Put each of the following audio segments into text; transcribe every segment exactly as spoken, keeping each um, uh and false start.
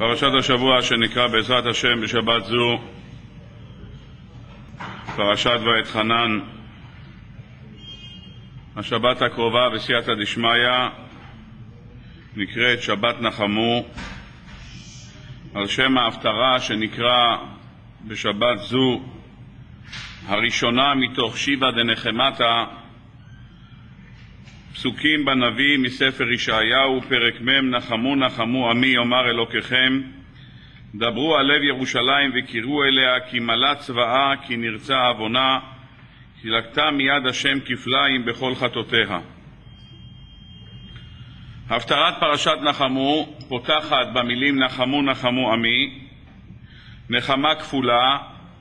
פרשת השבוע שנקרא בעזרת השם בשבת זו, פרשת ואתחנן. השבת הקרובה בסייעתא דשמיא נקראת שבת נחמו, על שם ההפטרה שנקרא בשבת זו הראשונה מתוך שיבא דנחמתא, פסוקים בנביא מספר ישעיהו פרק מ': נחמו נחמו עמי יאמר אלוקיכם, דברו על לב ירושלים וקראו אליה, כי מלא צבאה, כי נרצה עוונה, כי לקטה מיד השם כפליים בכל חטאותיה. הפטרת פרשת נחמו פותחת במילים נחמו נחמו עמי, נחמה כפולה,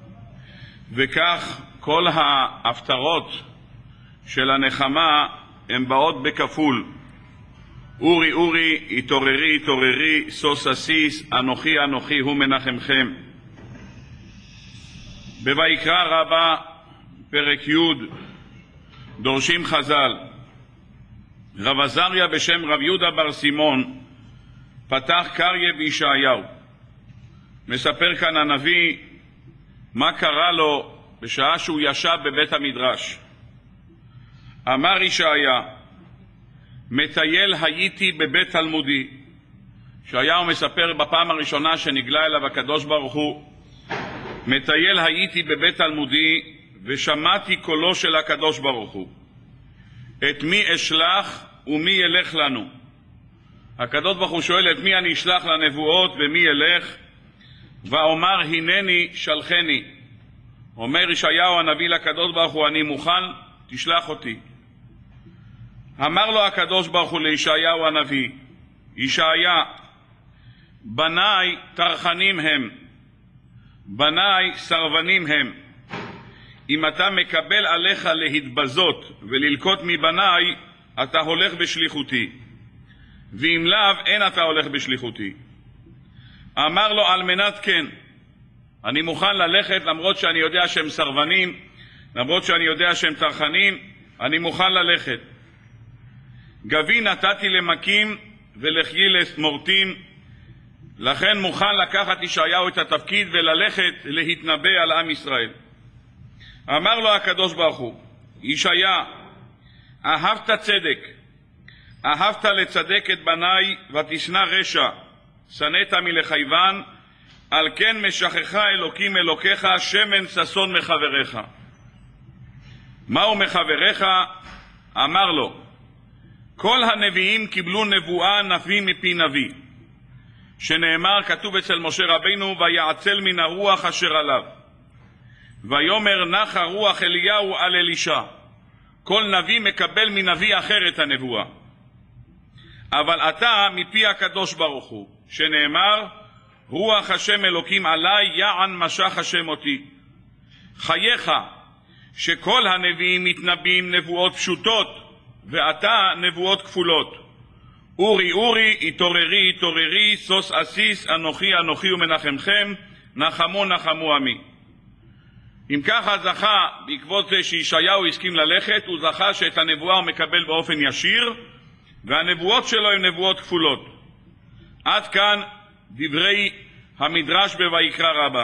וכך כל ההפטרות של הנחמה הן באות בכפול. אורי אורי התעוררי התעוררי סוס אסיס, אנוכי אנוכי הוא מנחמכם. בויקרא רבה פרק י' דורשים חז"ל, רב עזריה בשם רב יהודה בר סימון פתח קריה בישעיהו. מספר כאן הנביא מה קרה לו בשעה שהוא ישב בבית המדרש. אמר ישעיה, מטייל הייתי בבית תלמודי. ישעיהו מספר בפעם הראשונה שנגלה אליו הקדוש ברוך הוא, מטייל הייתי בבית תלמודי ושמעתי קולו של הקדוש ברוך הוא, את מי אשלח ומי ילך לנו. הקדוש ברוך הוא שואל את מי אני אשלח לנבואות ומי ילך, ואומר הנני שלחני. אומר ישעיהו הנביא לקדוש ברוך הוא, אני מוכן, תשלח אותי. אמר לו הקדוש ברוך הוא לישעיהו הנביא, ישעיה, בניי טרחנים הם, בניי סרבנים הם. אם אתה מקבל עליך להתבזות וללקוט מבניי, אתה הולך בשליחותי, ואם לאו אין אתה הולך בשליחותי. אמר לו, על מנת כן, אני מוכן ללכת למרות שאני יודע שהם סרבנים, למרות שאני יודע שהם טרחנים, אני מוכן ללכת. גבי נתתי למקים ולחיי למורטים, לכן מוכן לקחת ישעיהו את התפקיד וללכת להתנבא על עם ישראל. אמר לו הקדוש ברוך הוא, ישעיה, אהבת צדק, אהבת לצדק את בניי ותשנא רשע, שנאת מלחייבן, על כן משכחה אלוקים אלוקיך שמן ששון מחבריך. מהו מחבריך? אמר לו, כל הנביאים קיבלו נבואה נביא מפי נביא, שנאמר, כתוב אצל משה רבינו, ויעצל מן הרוח אשר עליו, ויאמר נחה רוח אליהו על אלישע. כל נביא מקבל מנביא אחר את הנבואה, אבל אתה מפי הקדוש ברוך הוא, שנאמר, רוח השם אלוקים עלי, יען משך השם אותי. חייך שכל הנביאים מתנבאים נבואות פשוטות, ואתה נבואות כפולות. אורי אורי התעוררי התעוררי סוס אסיס, אנוכי אנוכי ומנחמכם, נחמו נחמו עמי. אם ככה זכה, בעקבות זה שישעיהו הסכים ללכת, הוא זכה שאת הנבואה הוא מקבל באופן ישיר, והנבואות שלו הן נבואות כפולות. עד כאן דברי המדרש בויקרא רבה.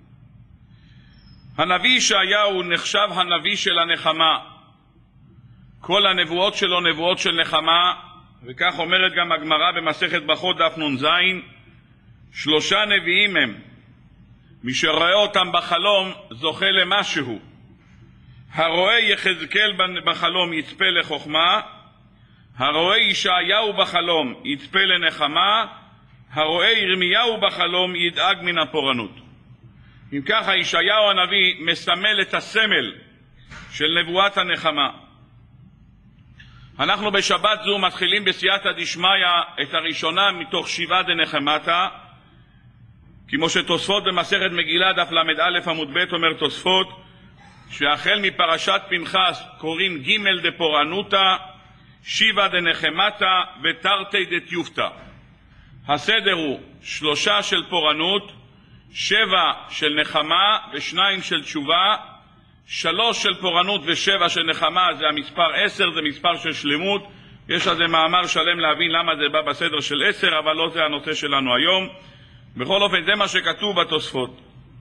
הנביא ישעיהו נחשב הנביא של הנחמה. כל הנבואות שלו נבואות של נחמה, וכך אומרת גם הגמרא במסכת ברכות דף נ"ז, שלושה נביאים הם, מי שרואה אותם בחלום זוכה למשהו. הרואה יחזקאל בחלום יצפה לחוכמה, הרואה ישעיהו בחלום יצפה לנחמה, הרואה ירמיהו בחלום ידאג מן הפורענות. אם ככה ישעיהו הנביא מסמל את הסמל של נבואת הנחמה. אנחנו בשבת זו מתחילים בסייעתא דשמיא את הראשונה מתוך שיבא דנחמתא, כמו שתוספות במסכת מגילה דף למ"א עמוד ב' אומר תוספות, שהחל מפרשת פנחס קוראים ג' דפורענותא, שיבא דנחמתא ותרתי דתיופתא. הסדר הוא שלושה של פורענות, שבע של נחמה ושניים של תשובה. שלוש של פורענות ושבע של נחמה זה המספר עשר, זה מספר של שלמות. יש על זה מאמר שלם להבין למה זה בא בסדר של עשר, אבל לא זה הנושא שלנו היום. בכל אופן, זה מה שכתוב בתוספות.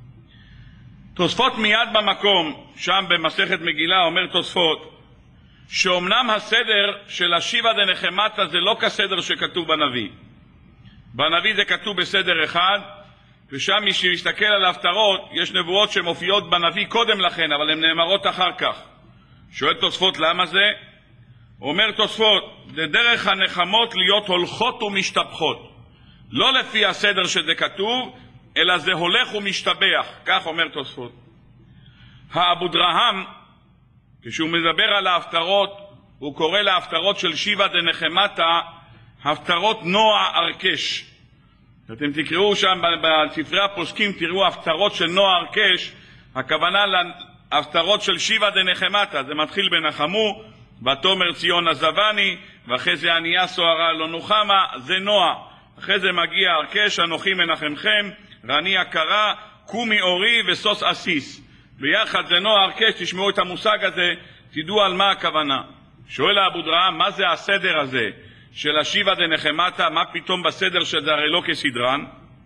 תוספות מיד במקום, שם במסכת מגילה, אומר תוספות, שאומנם הסדר של השיבה דנחמתה זה לא כסדר שכתוב בנביא. בנביא זה כתוב בסדר אחד, ושם מי שיסתכל על ההפטרות, יש נבואות שמופיעות בנביא קודם לכן, אבל הן נאמרות אחר כך. שואל תוספות למה זה? אומר תוספות, זה דרך הנחמות להיות הולכות ומשתבחות. לא לפי הסדר שזה כתוב, אלא זה הולך ומשתבח, כך אומר תוספות. האבו דרהם, כשהוא מדבר על ההפטרות, הוא קורא להפטרות של שיבה דנחמתה, הפטרות נוע ארקש. אתם תקראו שם בספרי הפוסקים, תראו הפטרות של נוע ארקש, הכוונה להפטרות של שיבה דנחמתה, זה מתחיל בנחמו, ותאמר ציון עזבני, ואחרי זה ענייה סוערה לא נוחמה, זה נוע. אחרי זה מגיע ארקש, אנוכי מנחמכם, רני הקרה, קומי אורי וסוס אסיס. ביחד זה נוע ארקש, תשמעו את המושג הזה, תדעו על מה הכוונה. שואל האבו דרהם, מה זה הסדר הזה של השיבה דנחמתה, מה פתאום בסדר שזה הרי לא כסדרן?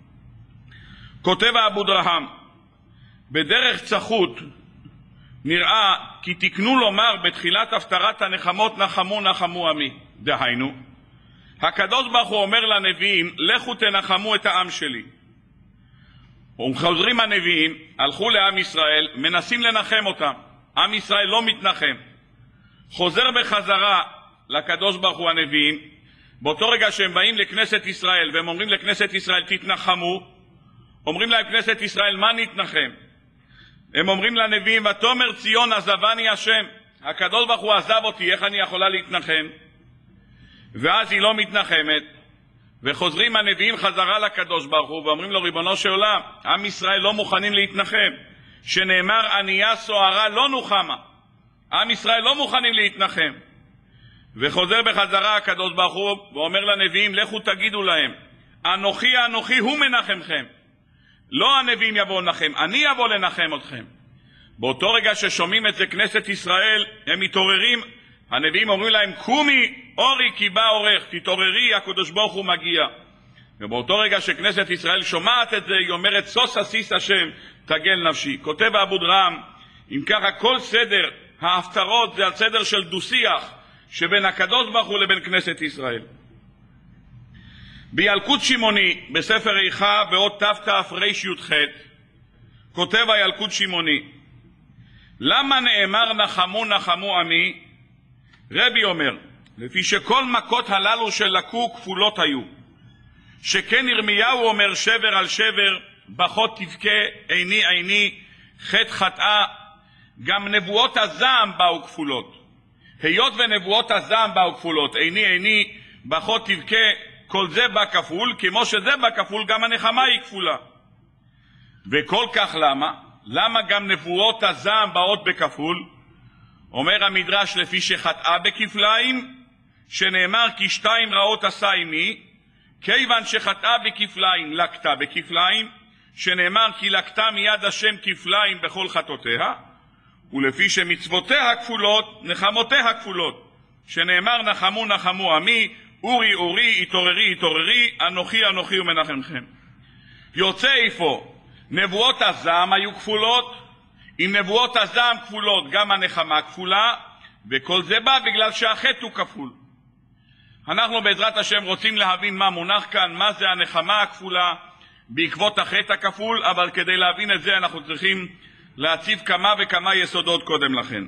כותב האבו דרהם, בדרך צחות נראה כי תקנו לומר בתחילת הפטרת הנחמות נחמו נחמו עמי. דהיינו, הקדוש ברוך הוא אומר לנביאים, לכו תנחמו את העם שלי. וחוזרים הנביאים, הלכו לעם ישראל, מנסים לנחם אותם. עם ישראל לא מתנחם. חוזר בחזרה לקדוש ברוך הוא הנביאים, באותו רגע שהם באים לכנסת ישראל, והם אומרים לכנסת ישראל, תתנחמו, אומרים להם כנסת ישראל, מה נתנחם? הם אומרים לנביאים, ותאמר ציון עזבני השם, הקדוש ברוך הוא עזב אותי, איך אני יכולה להתנחם? ואז היא לא מתנחמת, וחוזרים הנביאים חזרה לקדוש ברוך הוא, ואומרים לו, ריבונו של עולם, עם ישראל לא מוכנים להתנחם, שנאמר ענייה סוערה לא נוחמה, עם ישראל לא מוכנים להתנחם. וחוזר בחזרה הקדוש ברוך הוא, ואומר לנביאים, לכו תגידו להם, אנוכי אנוכי הוא מנחמכם. לא הנביאים יבואו לנחם, אני אבוא לנחם אתכם. באותו רגע ששומעים את זה כנסת ישראל, הם מתעוררים, הנביאים אומרים להם, קומי אורי כי בא אורך, תתעוררי, הקדוש ברוך הוא מגיע. ובאותו רגע שכנסת ישראל שומעת את זה, היא אומרת, סוס אסיס השם, תגל נפשי. כותב אבו דרהם, אם ככה כל סדר ההפטרות זה על סדר של דו-שיח, שבין הקדוש ברוך הוא לבין כנסת ישראל. בילקוט שמעוני, בספר איכה ועוד ת"ת רי"ח, כותב הילקוט שמעוני, למה נאמר נחמו נחמו עמי? רבי אומר, לפי שכל מכות הללו שלקו כפולות היו, שכן ירמיהו אומר שבר על שבר, בכות תבכה, עיני עיני, חטא חטאה, גם נבואות הזעם באו כפולות. היות ונבואות הזעם באו כפולות, עיני עיני, בכות תבכה, כל זה בא כפול, כמו שזה בא כפול, גם הנחמה היא כפולה. וכל כך למה? למה גם נבואות הזעם באות בכפול? אומר המדרש, לפי שחטאה בכפליים, שנאמר כי שתיים רעות עשה עמי, כיוון שחטאה בכפליים, לקטה בכפליים, שנאמר כי לקטה מיד השם כפליים בכל חטאותיה, ולפי שמצוותיה כפולות, נחמותיה כפולות, שנאמר נחמו נחמו עמי, אורי אורי, התעוררי התעוררי, אנוכי אנוכי ומנחמכם. יוצא איפה? נבואות הזעם היו כפולות, עם נבואות הזעם כפולות גם הנחמה כפולה, וכל זה בא בגלל שהחטא הוא כפול. אנחנו בעזרת השם רוצים להבין מה מונח כאן, מה זה הנחמה הכפולה בעקבות החטא הכפול, אבל כדי להבין את זה אנחנו צריכים להציב כמה וכמה יסודות קודם לכן.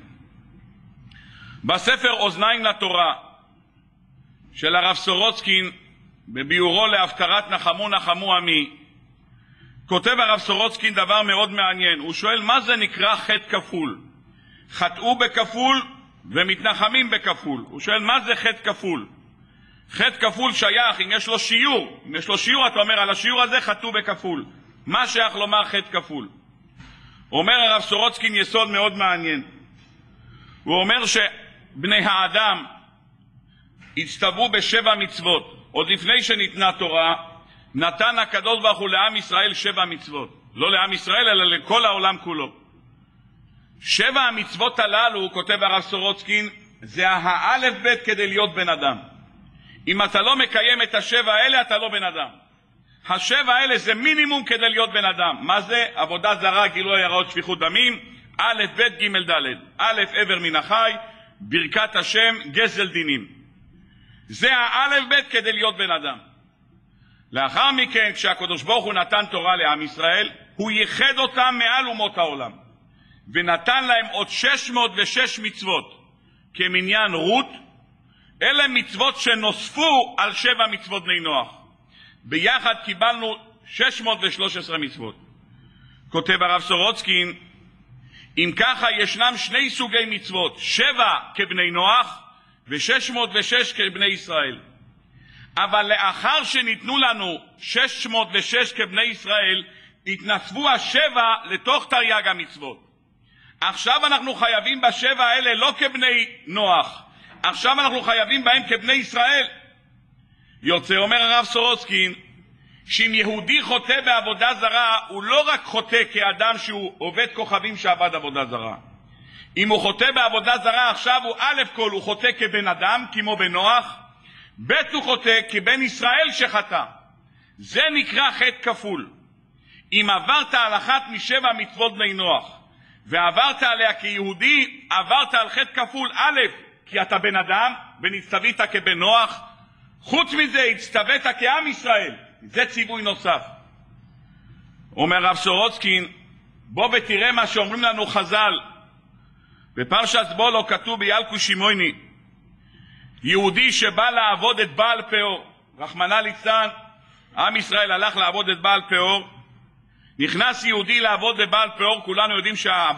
בספר אוזניים לתורה של הרב סורוצקין, בביאורו להפטרת נחמו נחמו עמי, כותב הרב סורוצקין דבר מאוד מעניין. הוא שואל מה זה נקרא חטא כפול? חטאו בכפול ומתנחמים בכפול. הוא שואל מה זה חטא כפול? חטא כפול שייך, אם יש לו שיעור, אם יש לו שיעור אתה אומר על השיעור הזה חטאו בכפול. מה שייך לומר חטא כפול? אומר הרב סורוצקין יסוד מאוד מעניין. הוא אומר שבני האדם הצטוו בשבע מצוות. עוד לפני שניתנה תורה, נתן הקדוש ברוך הוא לעם ישראל שבע מצוות. לא לעם ישראל, אלא לכל העולם כולו. שבע המצוות הללו, כותב הרב סורוצקין, זה האלף בית כדי להיות בן אדם. אם אתה לא מקיים את השבע האלה, אתה לא בן אדם. השבע האלה זה מינימום כדי להיות בן אדם. מה זה? עבודה זרה, גילוי עריות, שפיכות דמים, א', ב', ג', ד'. א', עבר מן החי, ברכת השם, גזל דינים. זה האלף ב' כדי להיות בן אדם. לאחר מכן, כשהקדוש ברוך הוא נתן תורה לעם ישראל, הוא ייחד אותם מעל אומות העולם, ונתן להם עוד שש מאות ושש מצוות כמניין רות. אלה מצוות שנוספו על שבע מצוות בני נוח. ביחד קיבלנו שש מאות ושלוש עשרה מצוות. כותב הרב סורוצקין, אם ככה ישנם שני סוגי מצוות, שבע כבני נוח ו-שש מאות ושש כבני ישראל. אבל לאחר שניתנו לנו שש מאות ושש כבני ישראל, התנצבו השבע לתוך תרי"ג המצוות. עכשיו אנחנו חייבים בשבע האלה לא כבני נוח, עכשיו אנחנו חייבים בהם כבני ישראל. יוצא, אומר הרב סורוצקין, שאם יהודי חוטא בעבודה זרה, הוא לא רק חוטא כאדם שהוא עובד כוכבים שעבד עבודה זרה. אם הוא חוטא בעבודה זרה, עכשיו הוא א' כל הוא חוטא כבן אדם, כמו בנוח, ב' הוא חוטא כבן ישראל שחטא. זה נקרא חטא כפול. אם עברת על אחת משבע מצוות בני נוח, ועברת עליה כיהודי, עברת על חטא כפול. א', כי אתה בן אדם, ונצטווית כבן נוח, חוץ מזה הצטווית כעם ישראל. זה ציווי נוסף. אומר רב סורוצקין, בוא ותראה מה שאומרים לנו חז"ל. בפרשת בולו כתוב בילקוט שמעוני, יהודי שבא לעבוד את בעל פאור, רחמנא ליצלן, עם ישראל הלך לעבוד את בעל פאור, נכנס יהודי לעבוד לבעל פאור. כולנו יודעים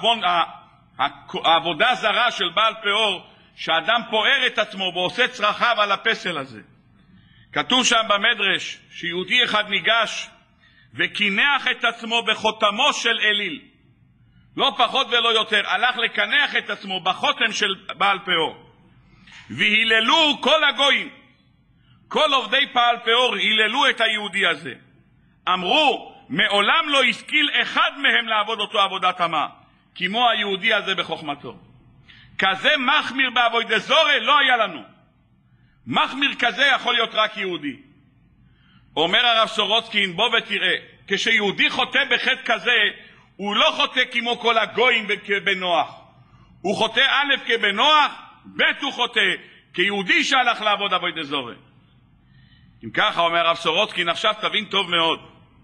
שהעבודה זרה של בעל פאור, שאדם פוער את עצמו ועושה צרכיו על הפסל הזה. כתוב שם במדרש שיהודי אחד ניגש וקינח את עצמו בחותמו של אליל, לא פחות ולא יותר, הלך לקנח את עצמו בחותם של בעל פאור. והיללו כל הגויים, כל עובדי בעל פאור היללו את היהודי הזה. אמרו, מעולם לא השכיל אחד מהם לעבוד אותו עבודת אמה, כמו היהודי הזה בחוכמתו. כזה מחמיר בעבודה זרה לא היה לנו. מחמיר כזה יכול להיות רק יהודי. אומר הרב סורוצקין, בוא ותראה, כשיהודי חוטא בחטא כזה, הוא לא חוטא כמו כל הגויים כבנוח. הוא חוטא א' כבנוח, ב' הוא חוטא כיהודי שהלך לעבוד עבודה זרה. אם ככה, אומר הרב סורוצקין, עכשיו תבין טוב מאוד,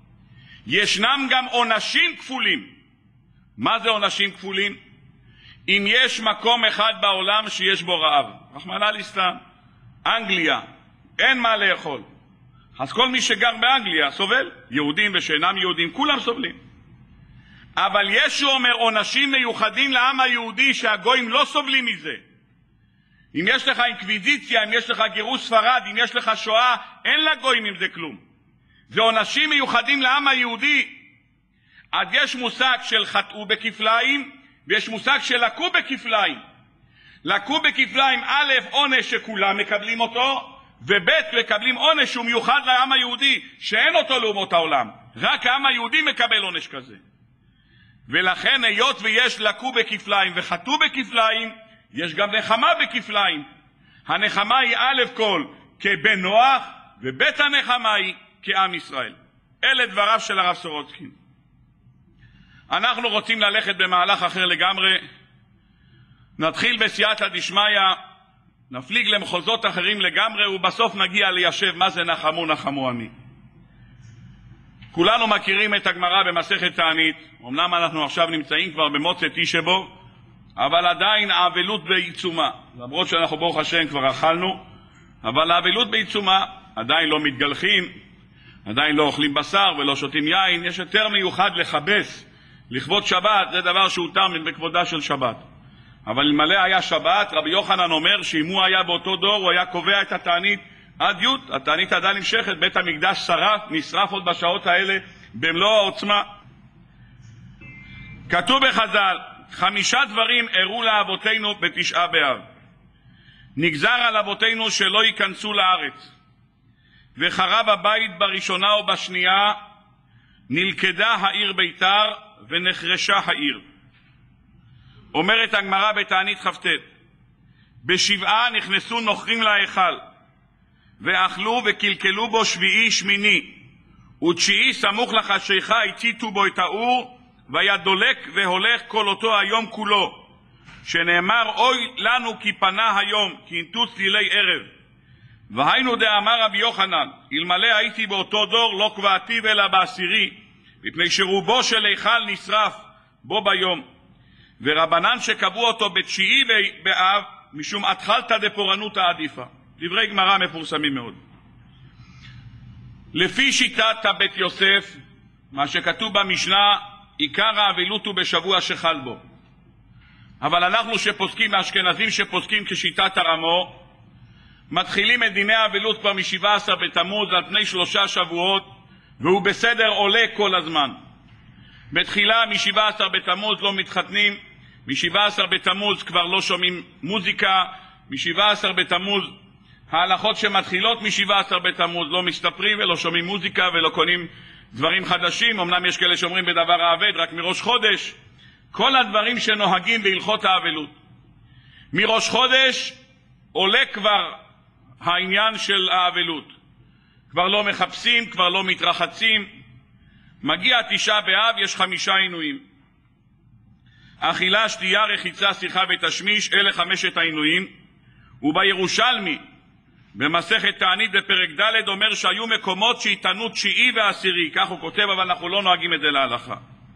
ישנם גם עונשים כפולים. מה זה עונשים כפולים? אם יש מקום אחד בעולם שיש בו רעב, רחמנא ליצלן, אנגליה, אין מה לאכול, אז כל מי שגר באנגליה סובל, יהודים ושאינם יהודים, כולם סובלים. אבל ישו אומר עונשים מיוחדים לעם היהודי שהגויים לא סובלים מזה. אם יש לך אינקוויזיציה, אם יש לך גירוש ספרד, אם יש לך שואה, אין לגויים עם זה כלום. זה עונשים מיוחדים לעם היהודי. אז יש מושג של חטאו בכפליים, ויש מושג של לקו בכפליים. לקו בכפליים, א', עונש שכולם מקבלים אותו, וב' מקבלים עונש שהוא מיוחד לעם היהודי, שאין אותו לאומות העולם. רק העם היהודי מקבל עונש כזה. ולכן היות ויש לקו בכפליים וחטאו בכפליים, יש גם נחמה בכפליים. הנחמה היא א' כל כבן נוח, וב' הנחמה היא כעם ישראל. אלה דבריו של הרב סורוצקין. אנחנו רוצים ללכת במהלך אחר לגמרי. נתחיל בסייעתא דשמיא, נפליג למחוזות אחרים לגמרי, ובסוף נגיע ליישב מה זה נחמו נחמו עמי. כולנו מכירים את הגמרא במסכת תענית. אמנם אנחנו עכשיו נמצאים כבר במוצאי תשעה באב, אבל עדיין האבלות בעיצומה. למרות שאנחנו ברוך השם כבר אכלנו, אבל האבלות בעיצומה. עדיין לא מתגלחים, עדיין לא אוכלים בשר ולא שותים יין. יש יותר מיוחד לכבס לכבוד שבת, זה דבר שהותר בכבודה של שבת. אבל אלמלא היה שבת, רבי יוחנן אומר שאם הוא היה באותו דור, הוא היה קובע את התענית עד י'. התענית עדיין נמשכת, בית המקדש שרף, נשרף עוד בשעות האלה במלוא העוצמה. כתוב בחז"ל, חמישה דברים הראו לאבותינו בתשעה באב. נגזר על אבותינו שלא ייכנסו לארץ, וחרב הבית בראשונה ובשנייה, נלכדה העיר ביתר ונחרשה העיר. אומרת הגמרא בתענית כ"ט, בשבעה נכנסו נוכרים להיכל, ואכלו וקלקלו בו שביעי שמיני, ותשיעי סמוך לחשיכה הציתו בו את האור, והיה דולק והולך כל אותו היום כולו, שנאמר אוי לנו כי פנה היום, כי ינטו צלילי ערב. והיינו דאמר רבי יוחנן, אלמלא הייתי באותו דור לא קבעתיו אלא בעשירי, מפני שרובו של היכל נשרף בו ביום. ורבנן שקבעו אותו בתשיעי באב, משום התחלתא דפורענות העדיפה. דברי גמרא מפורסמים מאוד. לפי שיטת בית יוסף, מה שכתוב במשנה, עיקר האבלות הוא בשבוע שחל בו. אבל אנחנו שפוסקים, האשכנזים שפוסקים כשיטת הרמו, מתחילים את דיני האבלות כבר מ-שבעה עשר בתמוז על פני שלושה שבועות, והוא בסדר עולה כל הזמן. בתחילה מ-שבעה עשר בתמוז לא מתחתנים, מ-שבעה עשר בתמוז כבר לא שומעים מוזיקה, מ-שבעה עשר בתמוז ההלכות שמתחילות מ-שבעה עשר בתמוז לא מסתפרים ולא שומעים מוזיקה ולא קונים דברים חדשים. אמנם יש כאלה שאומרים בדבר האבד רק מראש חודש. כל הדברים שנוהגים בהלכות האבלות. מראש חודש עולה כבר העניין של האבלות. כבר לא מחפשים, כבר לא מתרחצים. מגיע תשעה באב, יש חמישה עינויים. אכילה, שתייה, רחיצה, שיחה ותשמיש, אלה חמשת העינויים. ובירושלמי, במסכת תענית בפרק ד' אומר שהיו מקומות שהתענו תשיעי ועשירי, כך הוא כותב, אבל אנחנו לא נוהגים את זה להלכה.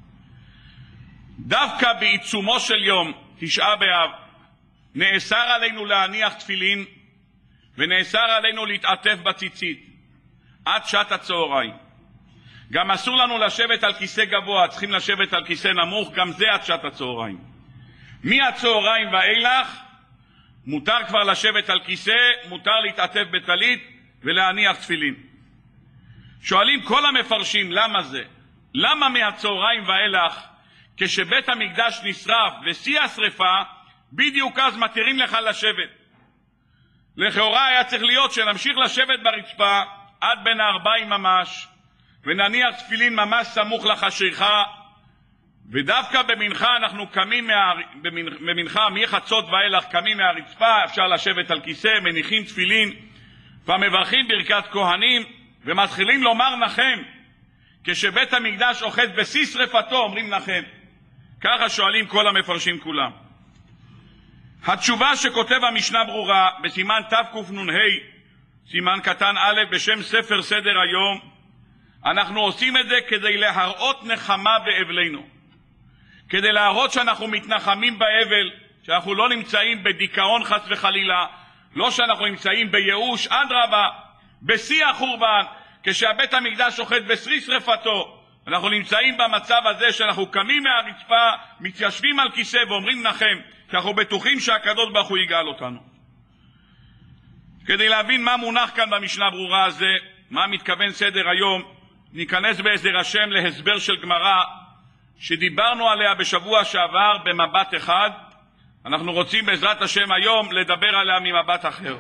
דווקא בעיצומו של יום, תשעה באב, נאסר עלינו להניח תפילין, ונאסר עלינו להתעטף בציצית, עד שעת הצהריים. גם אסור לנו לשבת על כיסא גבוה, צריכים לשבת על כיסא נמוך, גם זה עד שעת הצהריים. מהצהריים ואילך, מותר כבר לשבת על כיסא, מותר להתעטף בטלית ולהניח תפילין. שואלים כל המפרשים למה זה? למה מהצהריים ואילך, כשבית המקדש נשרף ושיא השריפה, בדיוק אז מתירים לך לשבת? לכאורה היה צריך להיות שנמשיך לשבת ברצפה עד בין הארבעים ממש, ונניח תפילין ממש סמוך לחשיכה, ודווקא במנחה אנחנו קמים מה... במנחה מחצות ואילך קמים מהרצפה, אפשר לשבת על כיסא, מניחים תפילין ומברכים ברכת כהנים ומתחילים לומר נחם. כשבית המקדש אוחז בשיא שריפתו אומרים נחם. ככה שואלים כל המפרשים כולם. התשובה שכותב המשנה ברורה בסימן תקנ"ה סימן קטן א' בשם ספר סדר היום, אנחנו עושים את זה כדי להראות נחמה באבלנו, כדי להראות שאנחנו מתנחמים באבל, שאנחנו לא נמצאים בדיכאון חס וחלילה, לא שאנחנו נמצאים בייאוש, אדרבה, בשיא החורבן, כשהבית המקדש אוחז בשיא שריפתו, אנחנו נמצאים במצב הזה שאנחנו קמים מהרצפה, מתיישבים על כיסא ואומרים נחם, כי אנחנו בטוחים שהקדוש ברוך הוא יגאל אותנו. כדי להבין מה מונח כאן במשנה ברורה הזה, מה מתכוון סדר היום, ניכנס בעזר השם להסבר של גמרא שדיברנו עליה בשבוע שעבר במבט אחד. אנחנו רוצים בעזרת השם היום לדבר עליה ממבט אחר.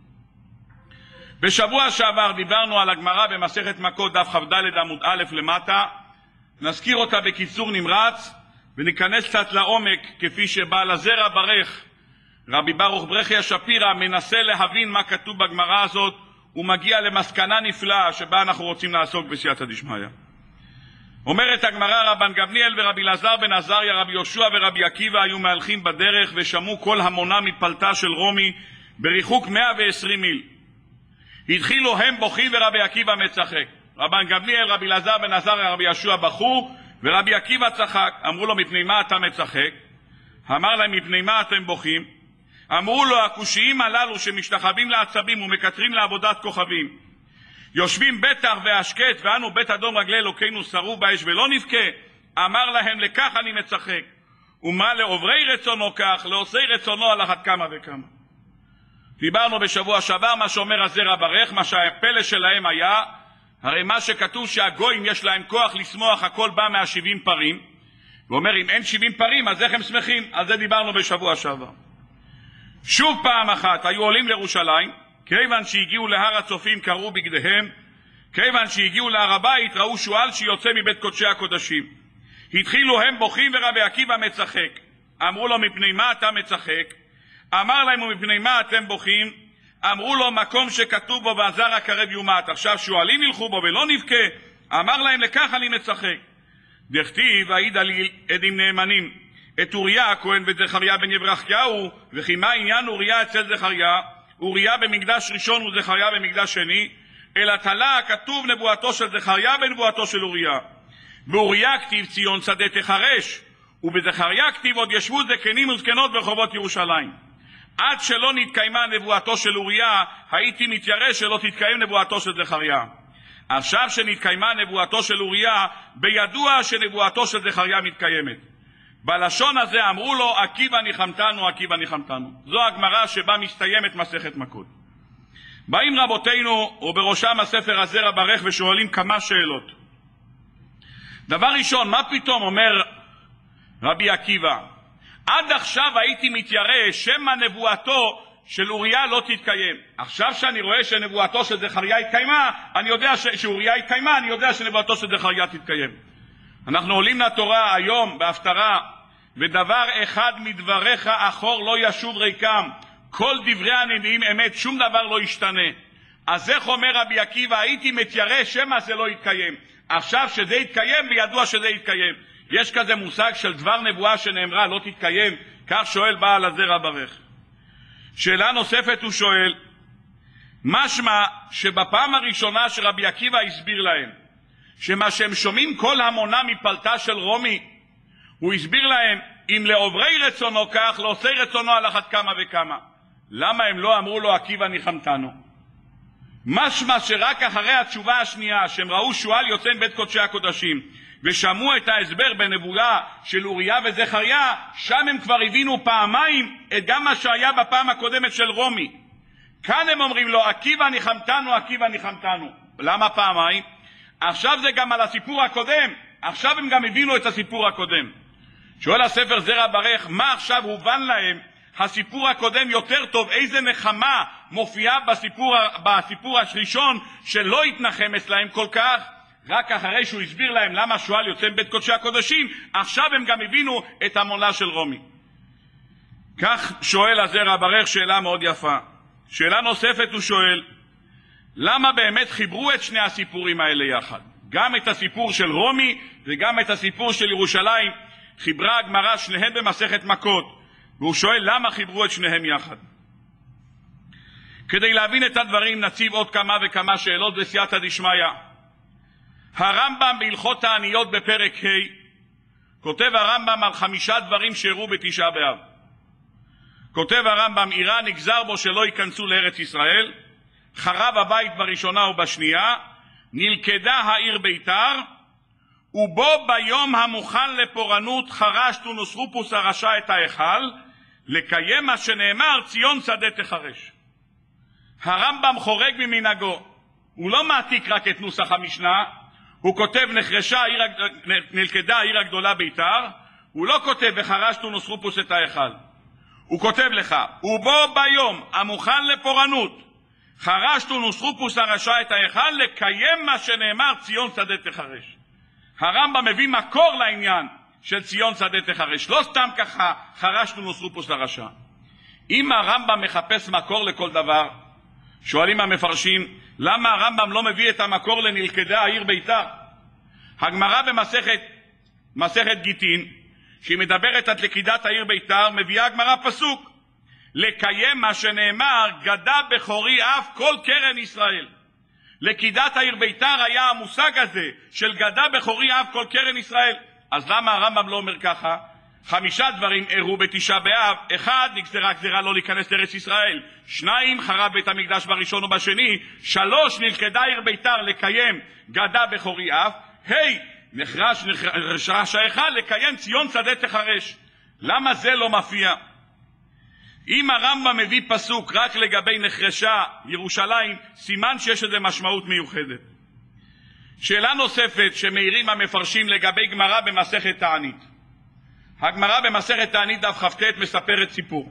בשבוע שעבר דיברנו על הגמרא במסכת מכות דף כ"ד עמוד א' למטה, נזכיר אותה בקיצור נמרץ וניכנס קצת לעומק, כפי שבעל הזרע ברך רבי ברוך ברכיה שפירא מנסה להבין מה כתוב בגמרא הזאת, ומגיע למסקנה נפלאה שבה אנחנו רוצים לעסוק בסייעתא דשמיא. אומרת הגמרא, רבן גמליאל ורבי אלעזר בן עזריה, רבי יהושע ורבי עקיבא היו מהלכים בדרך ושמעו קול המונה מפלטה של רומי בריחוק מאה ועשרים מיל. התחילו הם בוכים ורבי עקיבא מצחק. רבן גמליאל, רבי אלעזר בן עזריה, רבי יהושע בכו ורבי עקיבא צחק. אמרו לו, מפני מה אתה מצחק? אמר להם, מפני מה אתם בוכים? אמרו לו, הקושיים הללו שמשתחווים לעצבים ומקטרים לעבודת כוכבים, יושבים בטח והשקט, ואנו בית אדום רגלי אלוקינו שרו באש ולא נבכה. אמר להם, לכך אני מצחק. ומה לעוברי רצונו כך, לעושי רצונו על אחת כמה וכמה. דיברנו בשבוע שעבר מה שאומר הזרע ברך, מה שהפלא שלהם היה, הרי מה שכתוב שהגויים יש להם כוח לשמוח, הכל בא מהשבעים פרים, ואומר אם אין שבעים פרים אז איך הם שמחים? על זה דיברנו בשבוע שעבר. שוב פעם אחת היו עולים לירושלים, כיוון שהגיעו להר הצופים קראו בגדיהם, כיוון שהגיעו להר הבית ראו שועל שיוצא מבית קודשי הקודשים. התחילו הם בוכים ורבי עקיבא מצחק. אמרו לו, מפני מה אתה מצחק? אמר להם, ומפני מה אתם בוכים? אמרו לו, מקום שכתוב בו והזרע קרב יומת. עכשיו שועלים ילכו בו ולא נבכה. אמר להם, לכך אני מצחק. דכתיב, העיד על עדים נאמנים, את אוריה הכהן וזכריה בן יברכיהו, וכי מה עניין אוריה אצל זכריה? אוריה במקדש ראשון וזכריה במקדש שני, אלא תלה כתוב נבואתו של זכריה בנבואתו של אוריה. באוריה כתיב ציון שדה תחרש, ובזכריה כתיב עוד ישבו זקנים וזקנות ברחובות ירושלים. עד שלא נתקיימה נבואתו של אוריה, הייתי מתיירא שלא תתקיים נבואתו של זכריה. עכשיו שנתקיימה נבואתו של אוריה, בידוע שנבואתו של זכריה מתקיימת. בלשון הזה אמרו לו, עקיבא ניחמתנו, עקיבא ניחמתנו. זו הגמרא שבה מסתיימת מסכת מכות. באים רבותינו, ובראשם הספר הזרע ברך, ושואלים כמה שאלות. דבר ראשון, מה פתאום אומר רבי עקיבא? עד עכשיו הייתי מתיירא שמא נבואתו של אוריה לא תתקיים. עכשיו שאני רואה שנבואתו של זכריה התקיימה, אני יודע ש... שאוריה התקיימה, אני יודע שנבואתו של זכריה תתקיים. אנחנו עולים לתורה היום בהפטרה, ודבר אחד מדבריך אחור לא ישוב ריקם, כל דברי הנביאים אמת, שום דבר לא ישתנה. אז איך אומר רבי עקיבא, הייתי מתיירא שמא זה לא יתקיים. עכשיו שזה יתקיים, בידוע שזה יתקיים. יש כזה מושג של דבר נבואה שנאמרה לא תתקיים, כך שואל בעל הזרע ברך. שאלה נוספת הוא שואל, משמע שבפעם הראשונה שרבי עקיבא הסביר להם, שמה שהם שומעים כל המונה מפלטה של רומי, הוא הסביר להם, אם לעוברי רצונו כך, לעושי רצונו על אחת כמה וכמה. למה הם לא אמרו לו, עקיבא ניחמתנו? משמע שרק אחרי התשובה השנייה, שהם ראו שועל יוצא מבית קודשי הקודשים, ושמעו את ההסבר בנבואה של אוריה וזכריה, שם הם כבר הבינו פעמיים את גם מה שהיה בפעם הקודמת של רומי. כאן הם אומרים לו, עקיבא ניחמתנו, עקיבא ניחמתנו. למה פעמיים? עכשיו זה גם על הסיפור הקודם, עכשיו הם גם הבינו את הסיפור הקודם. שואל הספר זרע ברך, מה עכשיו הובן להם הסיפור הקודם יותר טוב, איזה נחמה מופיעה בסיפור, בסיפור הראשון שלא התנחם אצלהם כל כך? רק אחרי שהוא הסביר להם למה שועל יוצא מבית קודשי הקודשים, עכשיו הם גם הבינו את המונה של רומי. כך שואל הזרע ברך שאלה מאוד יפה. שאלה נוספת הוא שואל, למה באמת חיברו את שני הסיפורים האלה יחד? גם את הסיפור של רומי וגם את הסיפור של ירושלים חיברה הגמרא שניהם במסכת מכות, והוא שואל למה חיברו את שניהם יחד. כדי להבין את הדברים נציב עוד כמה וכמה שאלות בסייעתא דשמיא. הרמב"ם בהלכות העניות בפרק ה' כותב הרמב"ם על חמישה דברים שאירעו בתשעה באב. כותב הרמב"ם, איראן נגזר בו שלא ייכנסו לארץ ישראל, חרב הבית בראשונה ובשנייה, נלכדה העיר ביתר, ובו ביום המוכן לפורענות חרשת ונוסרופוס הרשע את ההיכל, לקיים מה שנאמר ציון שדה תחרש. הרמב"ם חורג ממנהגו, הוא לא מעתיק רק את נוסח המשנה, הוא כותב נחרשה העיר, נלכדה העיר הגדולה ביתר, הוא לא כותב וחרשת ונוסרופוס את ההיכל. הוא כותב לך, ובו ביום המוכן לפורענות חרשת ונוסרופוס הרשע את ההיכל, לקיים מה שנאמר ציון שדה תחרש. הרמב"ם מביא מקור לעניין של ציון שדה תחרש, לא סתם ככה חרשת ונוסרופוס הרשע. אם הרמב"ם מחפש מקור לכל דבר, שואלים המפרשים, למה הרמב"ם לא מביא את המקור לנלכדה העיר ביתר? הגמרא במסכת מסכת גיטין, שהיא מדברת על לכידת העיר ביתר, מביאה הגמרא פסוק, לקיים מה שנאמר, גדע בכורי אף כל קרן ישראל. לכידת העיר ביתר היה המושג הזה של גדע בכורי אף כל קרן ישראל. אז למה הרמב"ם לא אומר ככה? חמישה דברים אירעו בתשעה באב. אחד, נגזרה גזירה לא להיכנס לארץ ישראל. שניים, חרב בית המקדש בראשון ובשני. שלוש, נלכדה העיר ביתר לקיים גדע בכורי אף. היי, נחרש נחרש ההיכל לקיים ציון שדה תחרש. למה זה לא מופיע? אם הרמב"ם מביא פסוק רק לגבי נחרשה ירושלים, סימן שיש לזה משמעות מיוחדת. שאלה נוספת שמעירים המפרשים לגבי גמרא במסכת תענית. הגמרא במסכת תענית דף כ"ט מספרת סיפור.